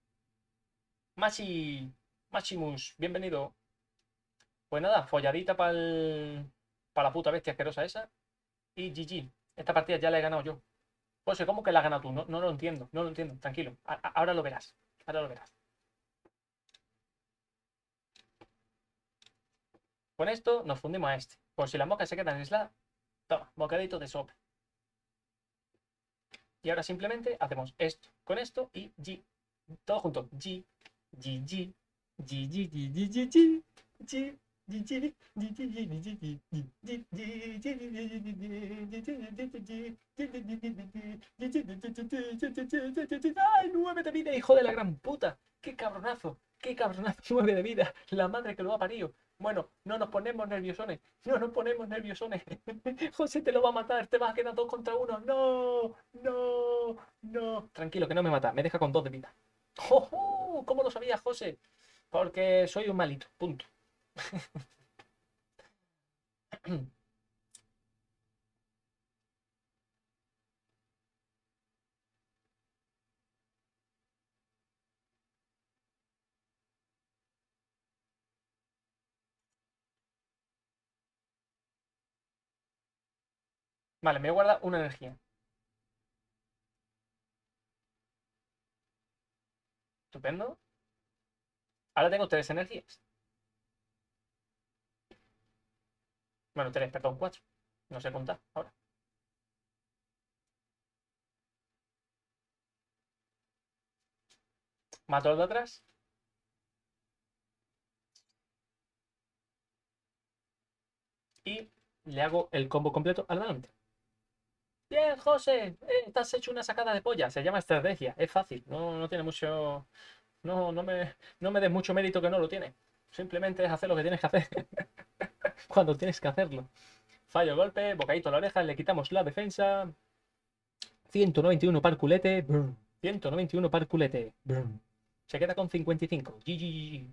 Speaker 1: Machi, Maximus, bienvenido. Pues nada, folladita para la puta bestia asquerosa esa. Y GG. Esta partida ya la he ganado yo. José, ¿cómo que la has ganado tú? No, no lo entiendo, no lo entiendo. Tranquilo. Ahora lo verás. Ahora lo verás. Con esto nos fundimos a este. Por si las moscas se quedan en isla, toma, bocadito de sopa. Y ahora simplemente hacemos esto con esto y G. Todo junto. G, G, G, G, G, G, G, G, G, G. ¡Ay, 9 de vida, hijo de la gran puta! ¡Qué cabronazo! ¡Qué cabronazo! 9 de vida. La madre que lo ha parido. Bueno, no nos ponemos nerviosones. No nos ponemos nerviosones. José te lo va a matar. Te vas a quedar 2 contra 1. No, no, no. Tranquilo, que no me mata. Me deja con 2 de vida. ¡Oh, oh! ¿Cómo lo sabía, José? Porque soy un malito. Punto. Vale, me guarda una energía. Estupendo. Ahora tengo tres energías. Bueno, tres, perdón, cuatro. No sé contar ahora. Mato al de atrás y le hago el combo completo al delante. Bien, José, te has hecho una sacada de polla. Se llama estrategia. Es fácil. No, no tiene mucho. No, no me des mucho mérito que no lo tiene. Simplemente es hacer lo que tienes que hacer cuando tienes que hacerlo. Fallo el golpe, bocadito a la oreja, le quitamos la defensa. 191 par culete. 191 par culete. Se queda con 55. GG.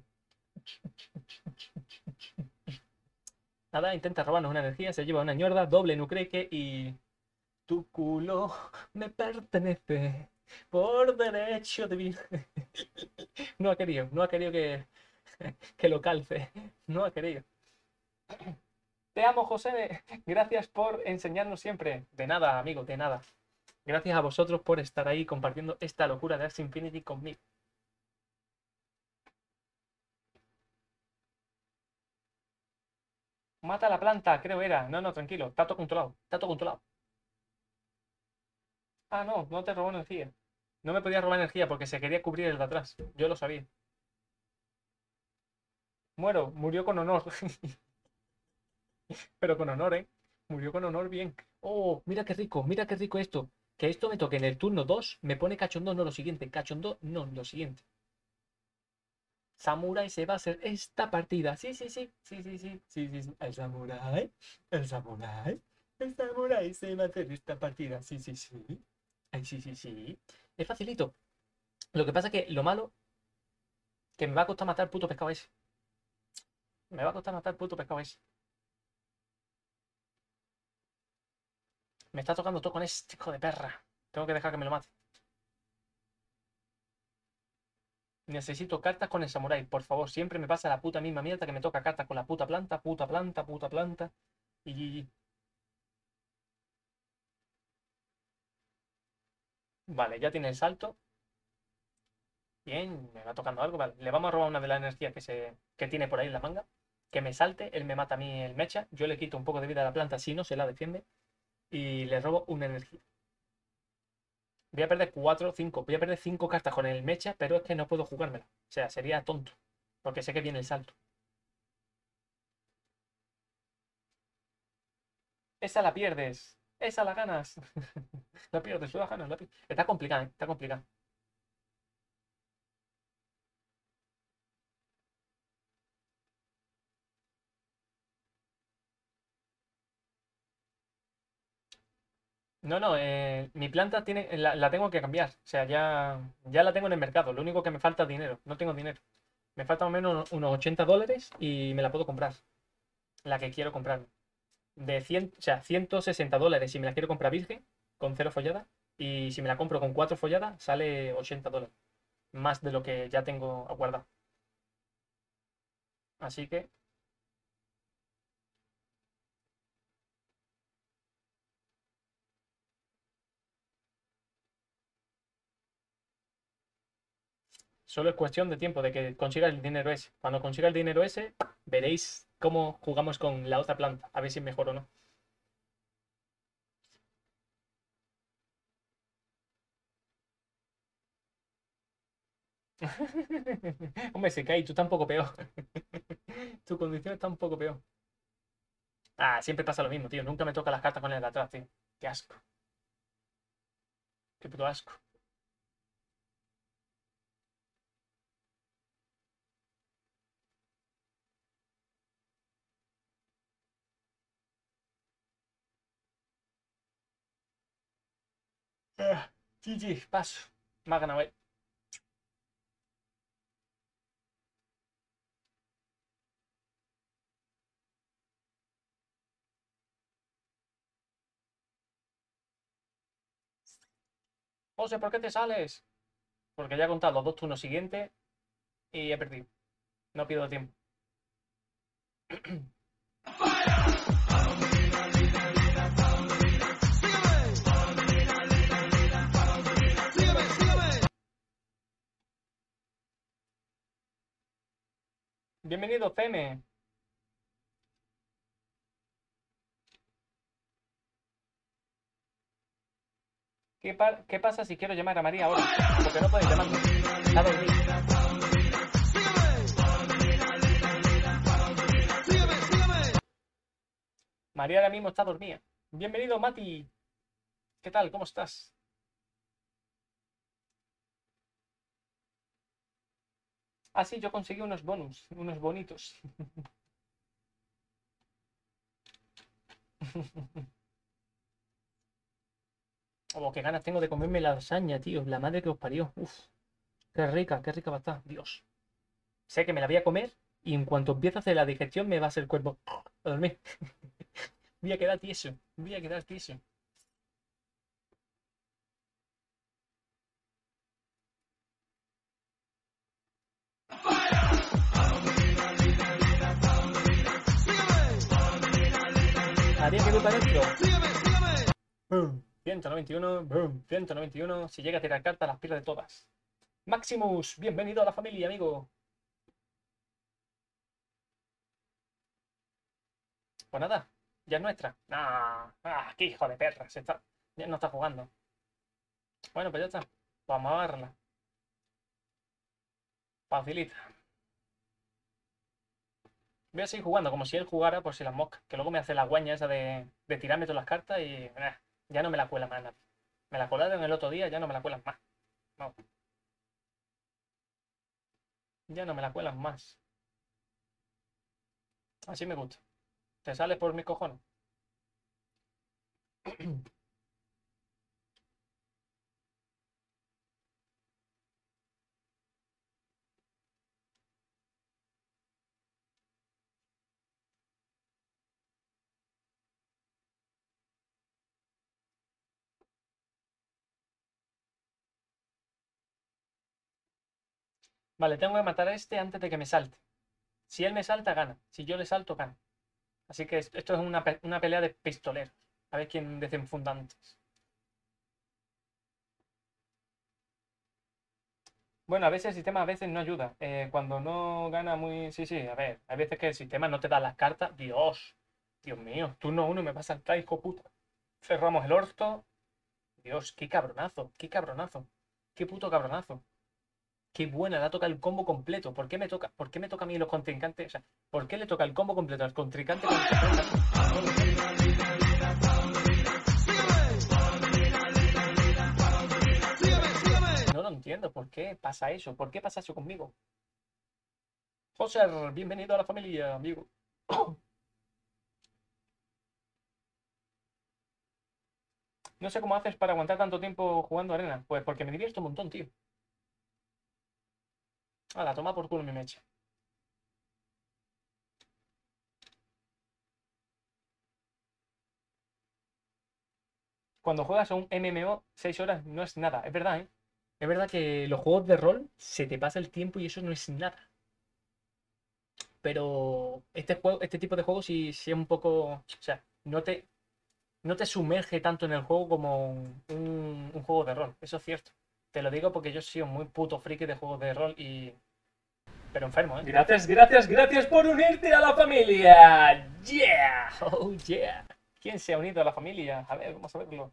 Speaker 1: Nada, intenta robarnos una energía, se lleva una ñorda, doble nucreque y... Tu culo me pertenece por derecho divino. No ha querido que lo calce. No ha querido. Te amo, José. Gracias por enseñarnos siempre. De nada, amigo, de nada. Gracias a vosotros por estar ahí compartiendo esta locura de Axie Infinity conmigo. Mata la planta, creo era. No, no, tranquilo. Está todo controlado. Está todo controlado. Ah, no, no te robó energía. No me podía robar energía porque se quería cubrir el de atrás. Yo lo sabía. Muero, murió con honor. Pero con honor, ¿eh? Murió con honor bien. Oh, mira qué rico esto. Que esto me toque en el turno 2 me pone cachondo, no lo siguiente. Cachondo, no, lo siguiente. Samurai se va a hacer esta partida. Sí, sí, sí, sí, sí, sí, sí, sí, sí. El samurai se va a hacer esta partida. Sí, sí, sí. Ay, sí, sí, sí. Es facilito. Lo que pasa es que lo malo, que me va a costar matar el puto pescado ese. Me va a costar matar el puto pescado ese. Me está tocando todo con este hijo de perra. Tengo que dejar que me lo mate. Necesito cartas con el samurai, por favor. Siempre me pasa la puta misma mierda que me toca cartas con la puta planta, puta planta, puta planta. Y GG. Vale, ya tiene el salto. Bien, me va tocando algo. Vale, le vamos a robar una de las energías que tiene por ahí en la manga. Que me salte, él me mata a mí el mecha. Yo le quito un poco de vida a la planta si no se la defiende. Y le robo una energía. Voy a perder 4 5. Voy a perder 5 cartas con el mecha, pero es que no puedo jugármela. O sea, sería tonto. Porque sé que viene el salto. Esa la pierdes. Esa la ganas. La pierdes, tú la ganas. Está complicada, ¿eh? Está complicada. No, no, mi planta la tengo que cambiar. O sea, ya la tengo en el mercado. Lo único que me falta es dinero. No tengo dinero. Me falta más o menos unos $80 y me la puedo comprar. La que quiero comprar. De 100, o sea, $160 si me la quiero comprar virgen, con cero follada. Y si me la compro con 4 folladas, sale $80. Más de lo que ya tengo guardado. Así que solo es cuestión de tiempo de que consiga el dinero ese. Cuando consiga el dinero ese, veréis cómo jugamos con la otra planta. A ver si es mejor o no. Hombre, se cae, tú tampoco peor. Tu condición está un poco peor. Ah, siempre pasa lo mismo, tío. Nunca me toca las cartas con el de atrás, tío. Qué asco. Qué puto asco. GG, paso. Me ha ganado él. José, ¿por qué te sales? Porque ya he contado los 2 turnos siguientes y he perdido. No pierdo tiempo. Bienvenido, Feme. ¿Qué pasa si quiero llamar a María ahora? Porque no puedes llamarme. Está dormida. María ahora mismo está dormida. Bienvenido, Mati. ¿Qué tal? ¿Cómo estás? Ah, sí, yo conseguí unos bonus, unos bonitos. Oh, qué ganas tengo de comerme la lasaña, tío. La madre que os parió. Uf, qué rica va a estar. Dios. Sé que me la voy a comer y en cuanto empiece a hacer la digestión me va a hacer el cuerpo a dormir. Voy a quedar tieso. Voy a quedar tieso. María, que voy para adentro. Boom. 191, boom. 191. Si llega a tirar cartas, las pierde todas. Maximus, bienvenido a la familia, amigo. Pues nada, ya es nuestra. Ah, qué hijo de perra. Ya no está jugando. Bueno, pues ya está. Vamos a agarrarla. Facilita. Voy a seguir jugando como si él jugara por si las moscas. Que luego me hace la guaña esa de tirarme todas las cartas y ya no me la cuela más nadie. Me la colaron el otro día, ya no me la cuelan más. No, ya no me la cuelan más. Así me gusta. Te sales por mis cojones. Vale, tengo que matar a este antes de que me salte. Si él me salta, gana. Si yo le salto, gana. Así que esto es una pelea de pistoleros. A ver quién desenfunda antes. Bueno, a veces el sistema a veces no ayuda. Cuando no gana muy... Sí, sí, a ver. Hay veces que el sistema no te da las cartas. Dios. Dios mío. Turno 1 me pasa el tal, hijo puta. Cerramos el orto. Dios, qué cabronazo. Qué cabronazo. Qué puto cabronazo. Qué buena, le ha tocado el combo completo. ¿Por qué me toca a mí los contrincantes? O sea, ¿por qué le toca el combo completo al contrincante cuando se enfrenta a mí? No lo entiendo. No lo entiendo. ¿Por qué pasa eso? ¿Por qué pasa eso conmigo? José, bienvenido a la familia, amigo. No sé cómo haces para aguantar tanto tiempo jugando arena. Pues porque me divierto un montón, tío. La toma por culo mi mecha. Cuando juegas a un MMO, 6 horas no es nada. Es verdad, ¿eh? Es verdad que los juegos de rol se te pasa el tiempo y eso no es nada. Pero este tipo de juegos sí es un poco. O sea, no te sumerge tanto en el juego como un juego de rol. Eso es cierto. Te lo digo porque yo he sido muy puto friki de juegos de rol y. Pero enfermo, ¿eh? Gracias por unirte a la familia. Yeah. Oh, yeah. ¿Quién se ha unido a la familia? A ver, vamos a verlo.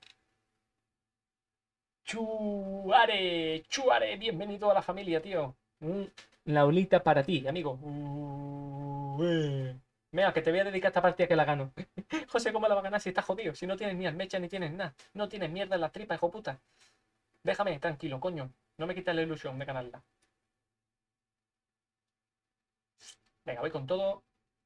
Speaker 1: Chuare, bienvenido a la familia, tío. La olita para ti, amigo. Mira, que te voy a dedicar a esta partida que la gano. José, ¿cómo la va a ganar si estás jodido? Si no tienes ni mecha ni tienes nada. No tienes mierda en las tripas, hijo puta. Déjame tranquilo, coño. No me quites la ilusión de ganarla. Venga, voy con todo.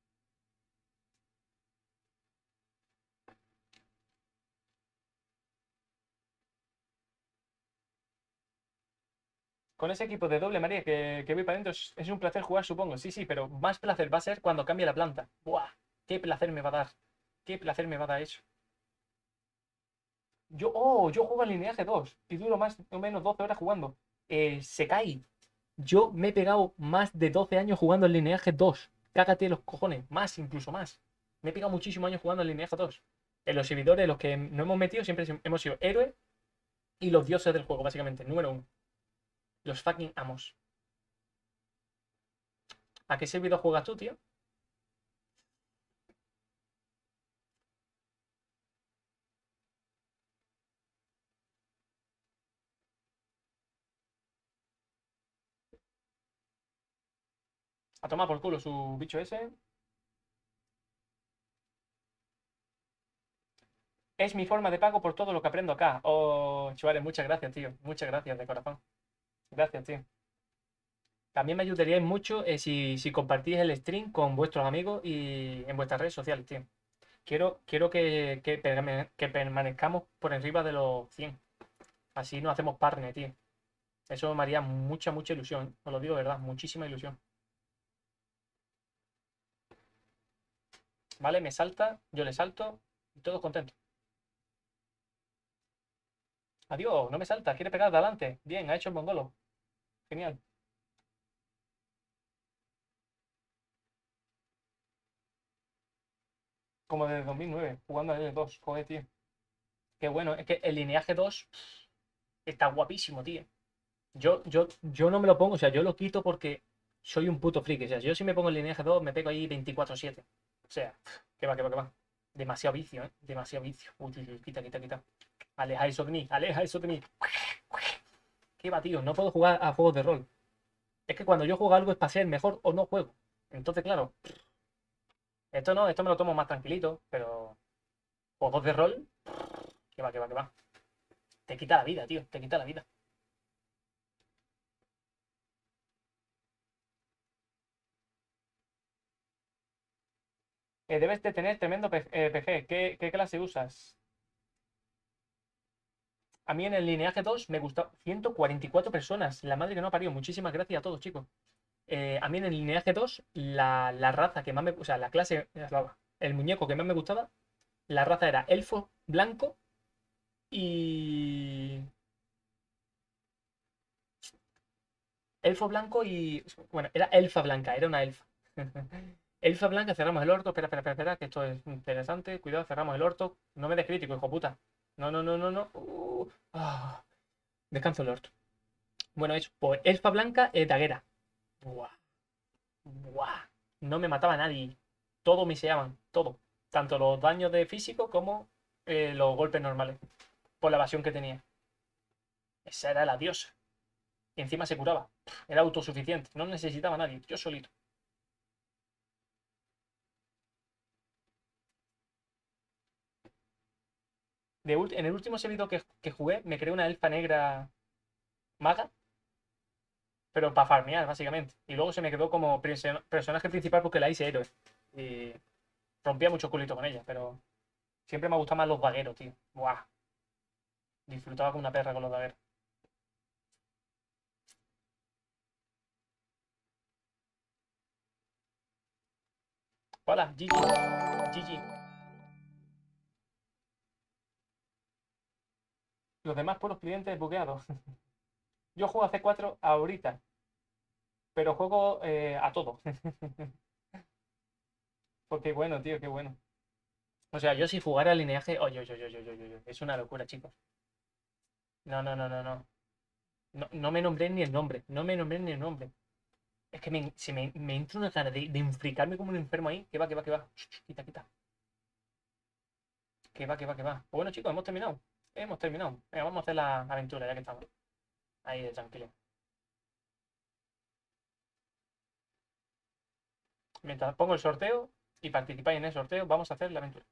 Speaker 1: Con ese equipo de doble María que voy para adentro es un placer jugar, supongo. Sí, sí, pero más placer va a ser cuando cambie la planta. ¡Buah! ¡Qué placer me va a dar! ¡Qué placer me va a dar eso! Yo juego al lineaje 2 y duro más o menos 12 horas jugando. Se cae. Yo me he pegado más de 12 años jugando al lineaje 2. Cágate los cojones. Más, incluso más. Me he pegado muchísimos años jugando al lineaje 2. En los servidores, los que no hemos metido, siempre hemos sido héroes y los dioses del juego, básicamente. Número uno. Los fucking amos. ¿A qué servidor juegas tú, tío? A tomar por culo su bicho ese. Es mi forma de pago por todo lo que aprendo acá. Oh, chavales, muchas gracias, tío. Muchas gracias de corazón. Gracias, tío. También me ayudaríais mucho si compartís el stream con vuestros amigos y en vuestras redes sociales, tío. Quiero que permanezcamos por encima de los 100. Así nos hacemos partner, tío. Eso me haría mucha, mucha ilusión. Os lo digo de verdad, muchísima ilusión. ¿Vale? Me salta, yo le salto y todos contentos. Adiós, no me salta, quiere pegar de adelante. Bien, ha hecho el mongolo. Genial. Como desde 2009, jugando en el 2. Joder, tío. Qué bueno. Es que el lineaje 2 está guapísimo, tío. Yo no me lo pongo, o sea, yo lo quito porque soy un puto friki. O sea, yo si me pongo el lineaje 2 me pego ahí 24/7. O sea, que va, que va, que va. Demasiado vicio, ¿eh? Demasiado vicio. Uy, uy, uy, quita, quita, quita. Aleja eso de mí, aleja eso de mí. ¿Qué va, tío? No puedo jugar a juegos de rol. Es que cuando yo juego algo es para ser mejor o no juego. Entonces, claro, esto no, esto me lo tomo más tranquilito, pero juegos de rol, que va, que va, que va. Te quita la vida, tío, te quita la vida. Debes de tener tremendo PG. ¿Qué clase usas? A mí en el lineaje 2 me gustó 144 personas. La madre que no parió. Muchísimas gracias a todos, chicos. A mí en el lineaje 2, la raza que más me... O sea, la clase... El muñeco que más me gustaba, la raza era elfo blanco y... Elfo blanco y... Bueno, era elfa blanca, era una elfa. Elfa blanca, cerramos el orto. Espera, espera, espera, espera, que esto es interesante. Cuidado, cerramos el orto. No me des crítico, hijo puta. No, no, no, no, no. Descanso el orto. Bueno, eso. Pues elfa blanca, daguera. Buah, buah. No me mataba a nadie. Todo miseaban, todo. Tanto los daños de físico como los golpes normales. Por la evasión que tenía. Esa era la diosa. Y encima se curaba. Era autosuficiente. No necesitaba a nadie. Yo solito. En el último servidor que jugué, me creé una elfa negra maga, pero para farmear, básicamente. Y luego se me quedó como personaje principal porque la hice héroe. Y rompía mucho culito con ella, pero siempre me gustan más los vagueros, tío. Buah. Disfrutaba como una perra con los vagueros. Hola, Gigi. Gigi. Los demás puros clientes bugueados. Yo juego a C4 ahorita, pero juego a todo. Porque bueno, tío, qué bueno. O sea, yo si jugara al lineaje, oye, oye, oye, oye, oye, oye, es una locura, chicos. No, no, no, no, no. No, no me nombré ni el nombre. No me nombré ni el nombre. Es que me entra una cara de enfricarme como un enfermo ahí. Que va, que va, que va. Quita, quita. Que va, que va, que va. Pues bueno, chicos, hemos terminado. Hemos terminado. Venga, vamos a hacer la aventura ya que estamos. Ahí de tranquilo. Mientras pongo el sorteo y participáis en el sorteo, vamos a hacer la aventura.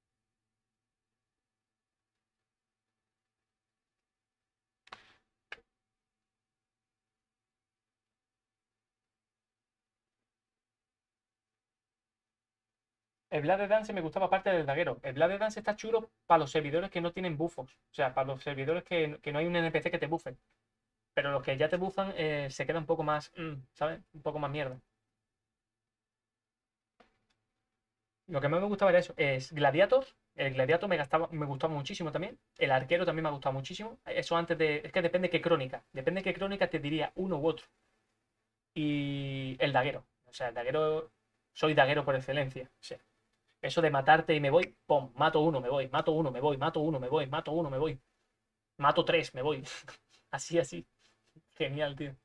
Speaker 1: El Blade Dance me gustaba parte del daguero. El Blade Dance está chulo para los servidores que no tienen bufos. O sea, para los servidores que no hay un NPC que te bufe. Pero los que ya te bufan se queda un poco más, ¿sabes? Un poco más mierda. Lo que más me gustaba era eso. Es Gladiator El gladiato me gustaba muchísimo también. El arquero también me ha gustado muchísimo. Eso antes de. Es que depende qué crónica. Depende qué crónica te diría uno u otro. Y el daguero. O sea, el daguero. Soy daguero por excelencia. O sea, eso de matarte y me voy, pum, mato uno, me voy, mato uno, me voy, mato uno, me voy, mato uno, me voy. Mato tres, me voy. Así, así. Genial, tío.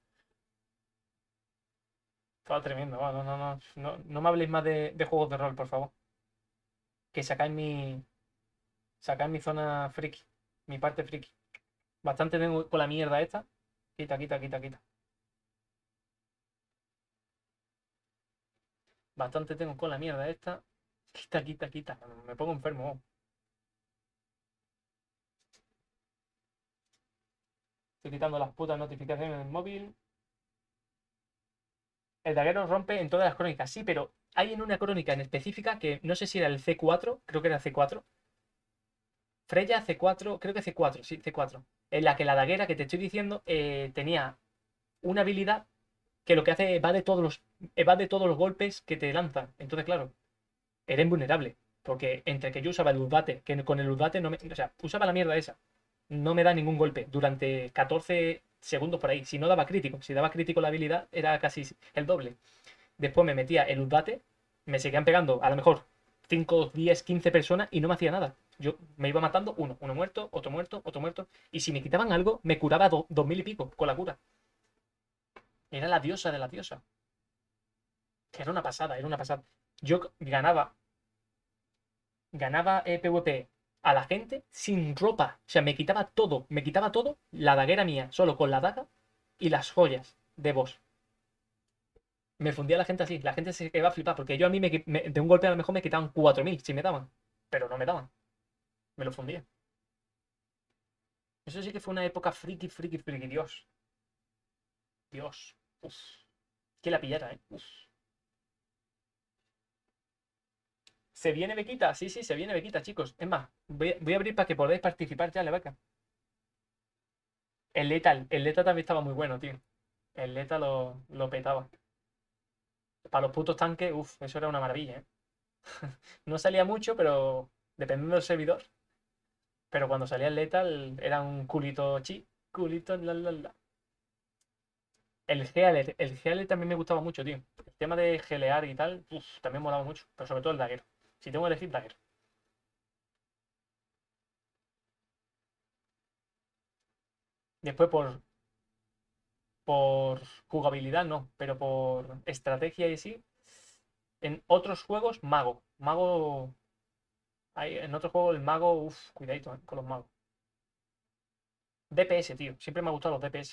Speaker 1: Estaba tremendo. No, no, no, no, no me habléis más de juegos de rol, por favor. Que sacáis mi zona friki. Mi parte friki. Bastante tengo con la mierda esta. Quita, quita, quita, quita. Bastante tengo con la mierda esta. Quita, quita, quita. Me pongo enfermo. Estoy quitando las putas notificaciones del móvil. El daguero rompe en todas las crónicas, sí, pero hay en una crónica en específica que no sé si era el C4, creo que era C4. Freya C4, creo que C4, sí, C4. En la que la daguera que te estoy diciendo tenía una habilidad que lo que hace evade todos los golpes que te lanzan. Entonces, claro, era invulnerable. Porque entre que yo usaba el Udbate, que con el Udbate no me. O sea, usaba la mierda esa. No me da ningún golpe durante 14 segundos por ahí. Si no daba crítico, si daba crítico la habilidad, era casi el doble. Después me metía el Udbate, me seguían pegando a lo mejor 5, 10, 15 personas y no me hacía nada. Yo me iba matando uno muerto, otro muerto, otro muerto. Y si me quitaban algo, me curaba 2000 y pico con la cura. Era la diosa de la diosa. Que era una pasada, era una pasada. Yo ganaba PvP a la gente sin ropa. O sea, me quitaba todo, la daguera mía, solo con la daga y las joyas de boss. Me fundía la gente así, la gente se iba a flipar, porque yo a mí de un golpe a lo mejor me quitaban 4000 si me daban, pero no me daban, me lo fundía. Eso sí que fue una época friki, friki, friki, Dios, Dios, uf, que la pillara, uf. ¿Se viene bequita? Sí, sí, se viene bequita, chicos. Es más, voy a abrir para que podáis participar ya, la beca. El Lethal también estaba muy bueno, tío. El Lethal lo petaba. Para los putos tanques, uff, eso era una maravilla, ¿eh? No salía mucho, pero dependiendo del servidor. Pero cuando salía el Lethal era un culito chi, culito la la la. El Healer también me gustaba mucho, tío. El tema de gelear y tal, uff, también molaba mucho. Pero sobre todo el Dagger. Si tengo que elegir, Dagger. Después por jugabilidad no, pero por estrategia y sí. En otros juegos, Mago. Mago. En otros juegos, el Mago, uff, cuidadito, con los magos. DPS, tío. Siempre me ha gustado los DPS.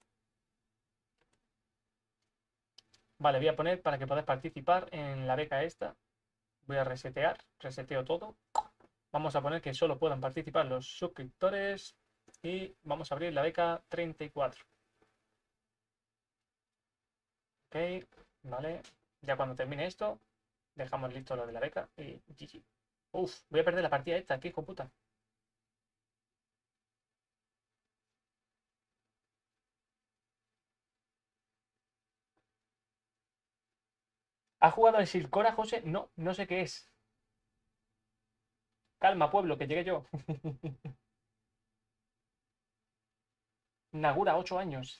Speaker 1: Vale, voy a poner para que podáis participar en la beca esta. Voy a reseteo todo. Vamos a poner que solo puedan participar los suscriptores y vamos a abrir la beca 34. Ok, vale. Ya cuando termine esto, dejamos listo lo de la beca y GG. Uf, voy a perder la partida esta, qué hijo puta. ¿Ha jugado el Silcora, José? No, no sé qué es. Calma, pueblo, que llegue yo. Nagura, 8 años.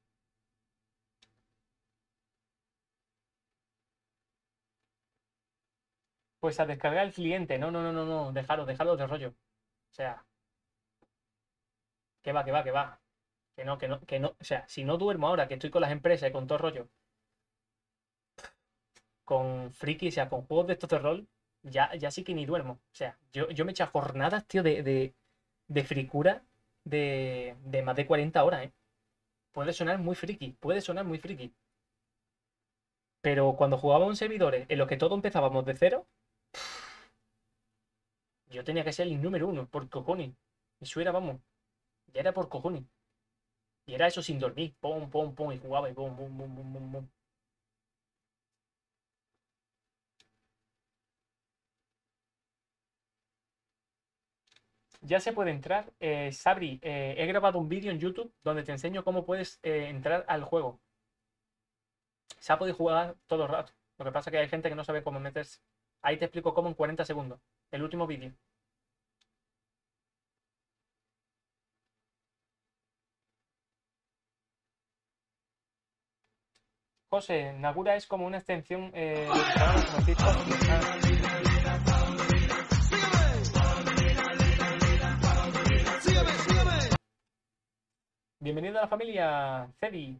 Speaker 1: Pues a descargar el cliente. No, no, no, no, no. Dejaros de rollo. O sea, que va, que va, que va. Que no, que no, que no. O sea, si no duermo ahora, que estoy con las empresas y con todo rollo, con frikis, o sea, con juegos de estos de rol, ya sí que ni duermo. O sea, yo me echo jornadas, tío, de fricura de más de 40 horas, ¿eh? Puede sonar muy friki, puede sonar muy friki. Pero cuando jugábamos en servidores en los que todos empezábamos de cero, yo tenía que ser el número uno, por cojones. Eso era, vamos, ya era por cojones. Y era eso sin dormir, pum, pum, pum, y jugaba y pum, pum, pum, pum, pum, pum. Ya se puede entrar. Sabri, he grabado un vídeo en YouTube donde te enseño cómo puedes entrar al juego. Se ha podido jugar todo el rato. Lo que pasa es que hay gente que no sabe cómo meterse. Ahí te explico cómo en 40 segundos. El último vídeo. José, Nagura es como una extensión del programa como decir, hostia. Bienvenido a la familia, Cedi.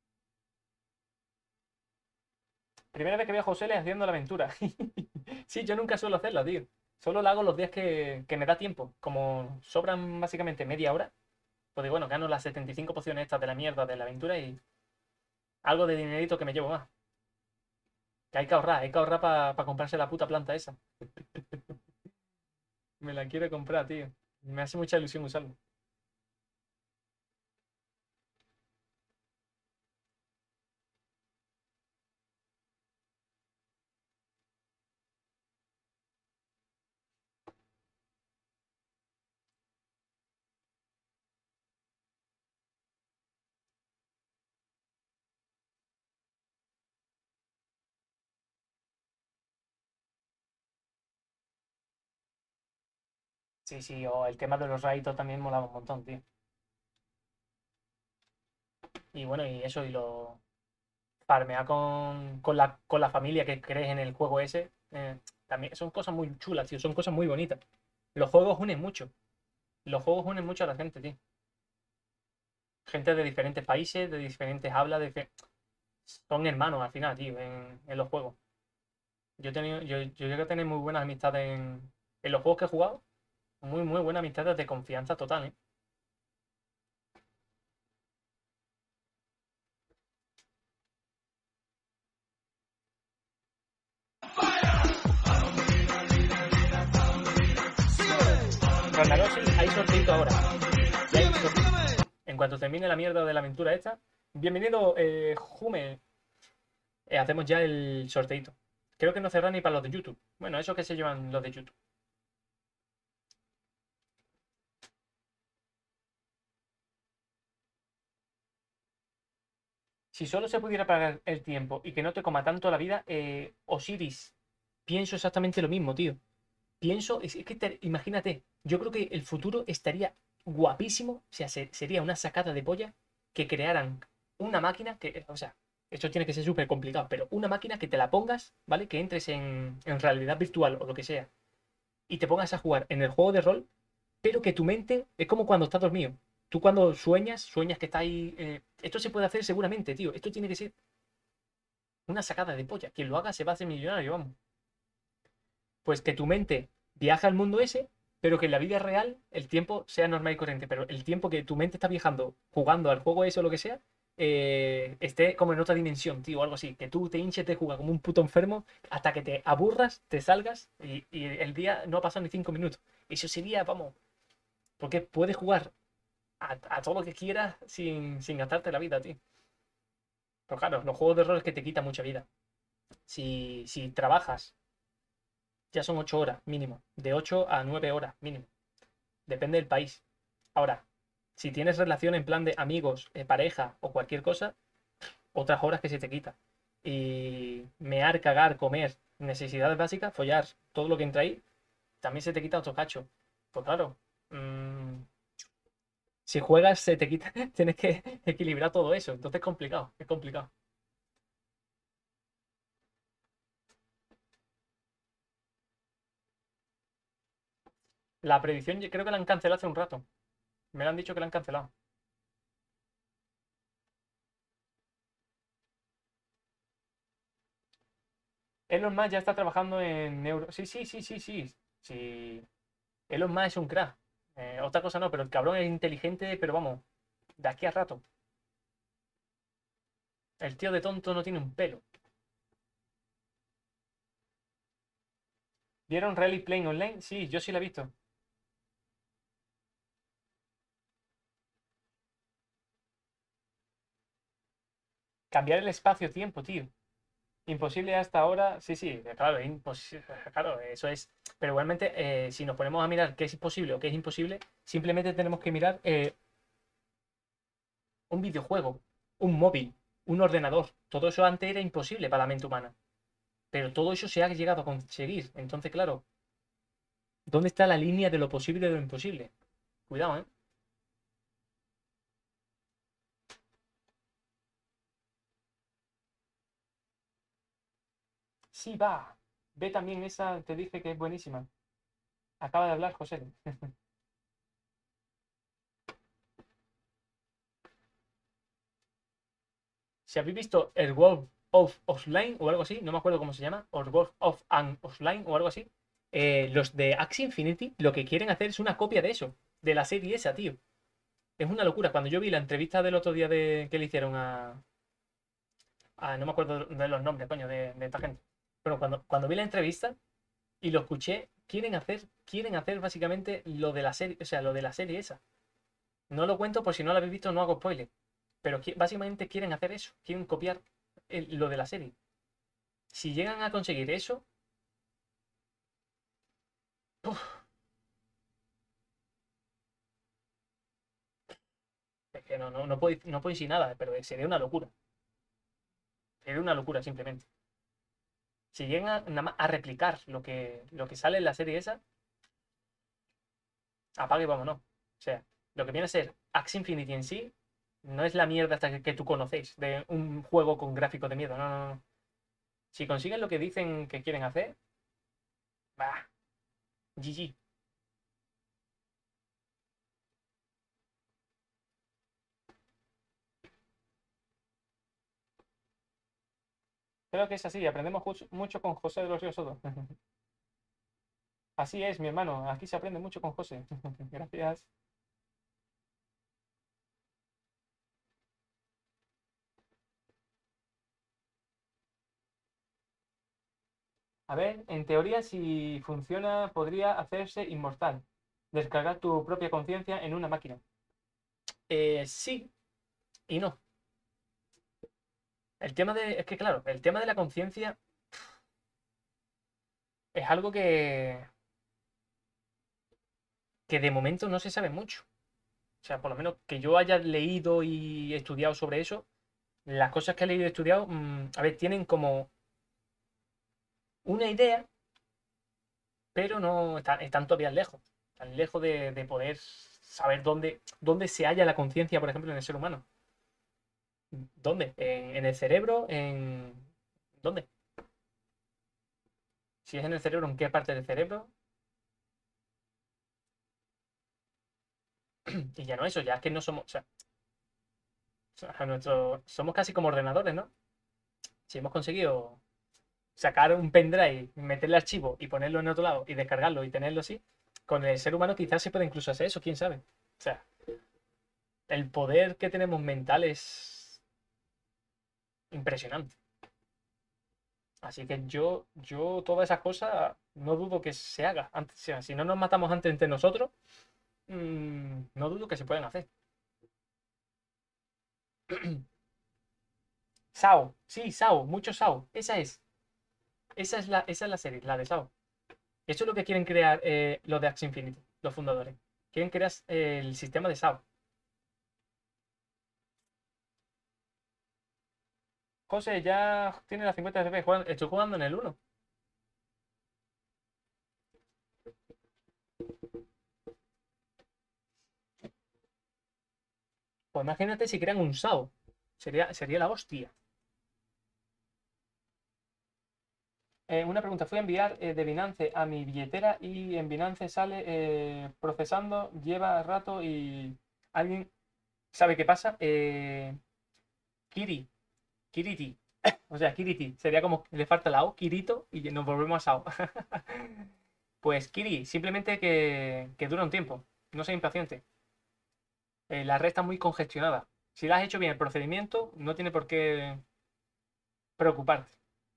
Speaker 1: Primera vez que veo a José le haciendo la aventura. Sí, yo nunca suelo hacerla, tío. Solo la hago los días que me da tiempo. Como sobran básicamente media hora, pues digo, bueno, gano las 75 pociones estas de la mierda de la aventura y algo de dinerito que me llevo más. Que hay que ahorrar para comprarse la puta planta esa. Me la quiero comprar, tío. Me hace mucha ilusión usarlo. Sí, sí, o el tema de los raitos también molaba un montón, tío. Y bueno, y eso, y lo farmear con la familia que crees en el juego ese. También son cosas muy chulas, tío. Son cosas muy bonitas. Los juegos unen mucho. Los juegos unen mucho a la gente, tío. Gente de diferentes países, de diferentes hablas, son hermanos al final, tío, en los juegos. Yo llego a tener muy buenas amistades en los juegos que he jugado. Muy, muy buenas amistades de confianza total, ¿eh? Ragnarok, sí, hay sorteito ahora. Y hay sorteo. En cuanto termine la mierda de la aventura esta, bienvenido, Jume. Hacemos ya el sorteito. Creo que no cerrará ni para los de YouTube. Bueno, eso que se llevan los de YouTube. Si solo se pudiera pagar el tiempo y que no te coma tanto la vida, Osiris, pienso exactamente lo mismo, tío. Pienso, es que imagínate, yo creo que el futuro estaría guapísimo, o sea, sería una sacada de polla que crearan una máquina que, o sea, esto tiene que ser súper complicado, pero una máquina que te la pongas, ¿vale? Que entres en realidad virtual o lo que sea y te pongas a jugar en el juego de rol, pero que tu mente es como cuando estás dormido. Tú cuando sueñas que está ahí. Esto se puede hacer seguramente, tío. Esto tiene que ser una sacada de polla. Quien lo haga se va a hacer millonario, vamos. Pues que tu mente viaja al mundo ese, pero que en la vida real el tiempo sea normal y corriente. Pero el tiempo que tu mente está viajando, jugando al juego ese o lo que sea, esté como en otra dimensión, tío, o algo así. Que tú te hinches de jugar como un puto enfermo hasta que te aburras, te salgas y el día no ha pasado ni 5 minutos. Eso sería, vamos, porque puedes jugar a todo lo que quieras sin gastarte la vida, tío. Pero claro, los juegos de rol es que te quitan mucha vida. Si trabajas, ya son 8 horas mínimo. De 8 a 9 horas mínimo. Depende del país. Ahora, si tienes relación en plan de amigos, pareja o cualquier cosa, otras horas que se te quita. Y mear, cagar, comer, necesidades básicas, follar, todo lo que entra ahí, también se te quita otro cacho. Pues claro, si juegas se te quita, tienes que equilibrar todo eso. Entonces es complicado, es complicado. La predicción yo creo que la han cancelado hace un rato. Me lo han dicho que la han cancelado. Elon Musk ya está trabajando en neuro. Sí, sí, sí, sí, sí. Sí. Elon Musk es un crack. Otra cosa no, pero el cabrón es inteligente, pero vamos, de aquí a rato. El tío de tonto no tiene un pelo. ¿Vieron Rally Playing Online? Sí, yo sí la he visto. Cambiar el espacio-tiempo, tío. Imposible hasta ahora. Sí, sí, claro, es imposible. Claro, eso es. Pero igualmente, si nos ponemos a mirar qué es posible o qué es imposible, simplemente tenemos que mirar un videojuego, un móvil, un ordenador. Todo eso antes era imposible para la mente humana. Pero todo eso se ha llegado a conseguir. Entonces, claro, ¿dónde está la línea de lo posible y de lo imposible? Cuidado, ¿eh? Sí, va. Ve también esa, te dije que es buenísima. Acaba de hablar José. Si habéis visto el Wolf of Offline o algo así, no me acuerdo cómo se llama, o Wolf of an Offline o algo así, los de Axie Infinity lo que quieren hacer es una copia de eso, de la serie esa, tío. Es una locura. Cuando yo vi la entrevista del otro día que le hicieron no me acuerdo de los nombres, coño, de esta gente. Pero cuando vi la entrevista y lo escuché, quieren hacer básicamente lo de la serie, o sea, lo de la serie esa. No lo cuento por si no lo habéis visto, no hago spoiler. Pero básicamente quieren hacer eso, quieren copiar lo de la serie. Si llegan a conseguir eso, uf, es que no puedo decir nada, pero sería una locura. Sería una locura simplemente. Si llegan nada más a replicar lo que sale en la serie esa, apague y vámonos. O sea, lo que viene a ser Axie Infinity en sí, no es la mierda hasta que tú conocéis de un juego con gráficos de mierda. No, no, no. Si consiguen lo que dicen que quieren hacer, bah, GG. Creo que es así, aprendemos mucho con José de los Ríos Soto. Así es, mi hermano, aquí se aprende mucho con José. Gracias. A ver, en teoría, si funciona, podría hacerse inmortal. Descargar tu propia conciencia en una máquina. Sí y no. Es que claro, el tema de la conciencia es algo que de momento no se sabe mucho. O sea, por lo menos que yo haya leído y estudiado sobre eso, las cosas que he leído y estudiado, a ver, tienen como una idea, pero no están todavía lejos. Están lejos de poder saber dónde se halla la conciencia, por ejemplo, en el ser humano. ¿Dónde? ¿En el cerebro? ¿Dónde? Si es en el cerebro, ¿en qué parte del cerebro? Y ya no eso, ya es que no somos, somos casi como ordenadores, ¿no? Si hemos conseguido sacar un pendrive, meterle archivo y ponerlo en otro lado y descargarlo y tenerlo así, con el ser humano quizás se puede incluso hacer eso, quién sabe. O sea, el poder que tenemos mental es impresionante. Así que yo todas esas cosas no dudo que se haga. Antes, o sea, si no nos matamos antes entre nosotros, no dudo que se pueden hacer. Sao, sí, Sao, mucho Sao. Esa es. Esa es la serie, la de Sao. Eso es lo que quieren crear los de Axie Infinity, los fundadores. Quieren crear el sistema de Sao. José, ya tiene las 50 FPS. Estoy jugando en el uno. Pues imagínate si crean un Sao. Sería la hostia. Una pregunta. Fui a enviar de Binance a mi billetera y en Binance sale procesando, lleva rato y alguien sabe qué pasa. Kiri, Kiriti. O sea, Kiriti. Sería como le falta la O, Kirito, y nos volvemos a Sao. Pues Kiri, simplemente que dura un tiempo. No sea impaciente. La red está muy congestionada. Si la has hecho bien el procedimiento, no tiene por qué preocuparte.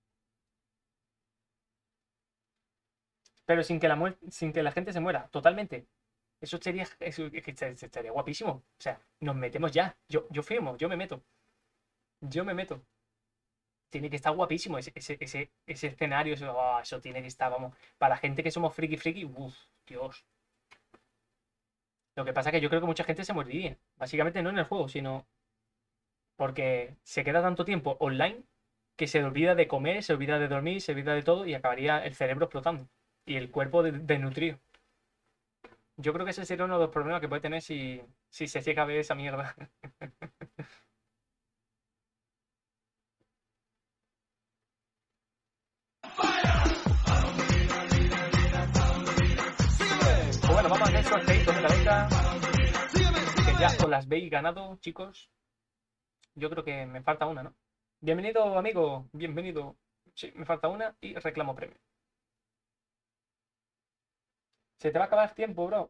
Speaker 1: Pero sin que la gente se muera, totalmente. Eso es que estaría guapísimo. O sea, nos metemos ya. Yo firmo, yo me meto. Yo me meto. Tiene que estar guapísimo ese escenario. Eso tiene que estar, vamos. Para gente que somos friki friki, uff, Dios. Lo que pasa es que yo creo que mucha gente se moriría. Básicamente no en el juego, sino porque se queda tanto tiempo online que se olvida de comer, se olvida de dormir, se olvida de todo y acabaría el cerebro explotando y el cuerpo desnutrido. Yo creo que ese sería uno de los problemas que puede tener si se llega a ver esa mierda. sorteito de la beca, que ya os las veis ganado, chicos. Yo creo que me falta una, ¿no? Bienvenido, amigo, bienvenido. Sí, me falta una y reclamo premio. Se te va a acabar tiempo, bro.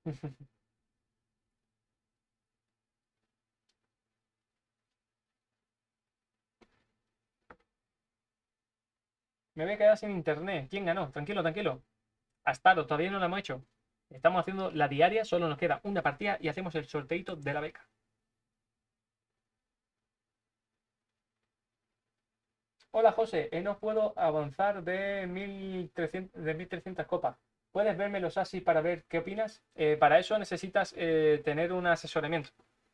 Speaker 1: Me voy a quedar sin internet. ¿Quién ganó? Tranquilo, tranquilo. Astaro, todavía no lo hemos hecho. Estamos haciendo la diaria, solo nos queda una partida y hacemos el sorteito de la beca. Hola José, no puedo avanzar de 1300 copas. ¿Puedes verme los ASI para ver qué opinas? Para eso necesitas tener un asesoramiento.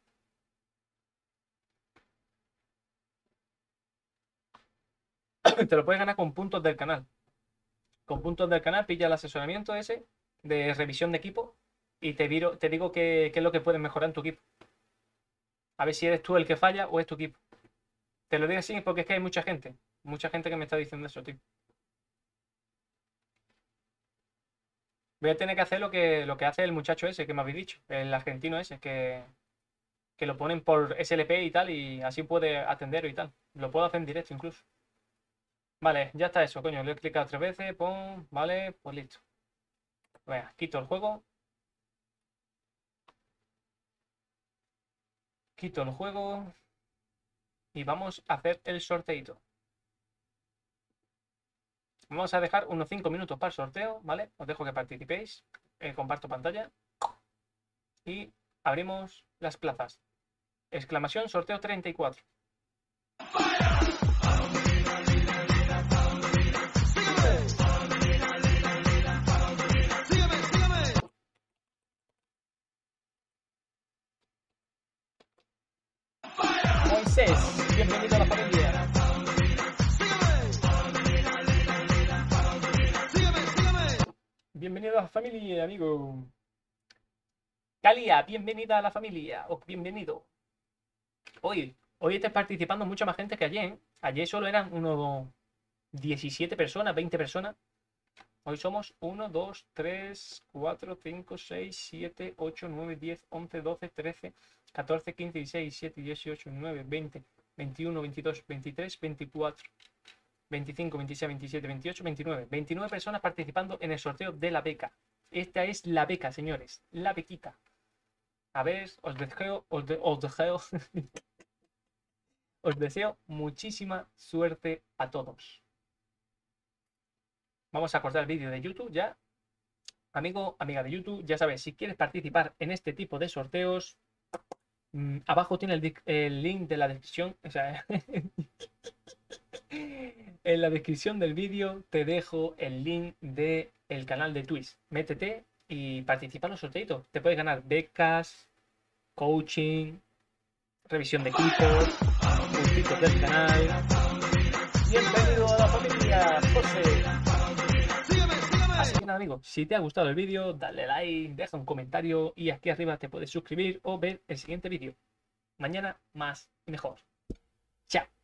Speaker 1: Te lo puedes ganar con puntos del canal. Con puntos del canal pilla el asesoramiento ese de revisión de equipo y te digo qué es lo que puedes mejorar en tu equipo. A ver si eres tú el que falla o es tu equipo. Te lo digo así porque es que hay mucha gente que me está diciendo eso, tío. Voy a tener que hacer lo que hace el muchacho ese que me habéis dicho, el argentino ese, que lo ponen por SLP y tal, y así puede atender y tal. Lo puedo hacer en directo incluso. Vale, ya está eso, coño. Lo he clicado 3 veces, pum, vale, pues listo. Venga, quito el juego. Quito el juego. Y vamos a hacer el sorteito. Vamos a dejar unos 5 minutos para el sorteo, ¿vale? Os dejo que participéis. Comparto pantalla. Y abrimos las plazas. Exclamación, sorteo 34. Moisés, bienvenido a la familia. Bienvenido a la familia, amigo. Calia, bienvenida a la familia. O bienvenido. Hoy está participando mucha más gente que ayer, ¿eh? Ayer solo eran unos 17 personas, 20 personas. Hoy somos 1, 2, 3, 4, 5, 6, 7, 8, 9, 10, 11, 12, 13, 14, 15, 16, 17, 18, 19, 20, 21, 22, 23, 24, 25, 26, 27, 28, 29. 29 personas participando en el sorteo de la beca. Esta es la beca, señores. La bequita. A ver, os deseo muchísima suerte a todos. Vamos a cortar el vídeo de YouTube ya. Amigo, amiga de YouTube, ya sabes, si quieres participar en este tipo de sorteos, abajo tiene el link de la descripción. O sea, en la descripción del vídeo te dejo el link del canal de Twitch. Métete y participa en los sorteitos. Te puedes ganar becas, coaching, revisión de equipos, puntitos del canal. Bienvenido a la familia, José. Así que nada, amigos, si te ha gustado el vídeo, dale like, deja un comentario y aquí arriba te puedes suscribir o ver el siguiente vídeo. Mañana más y mejor. Chao.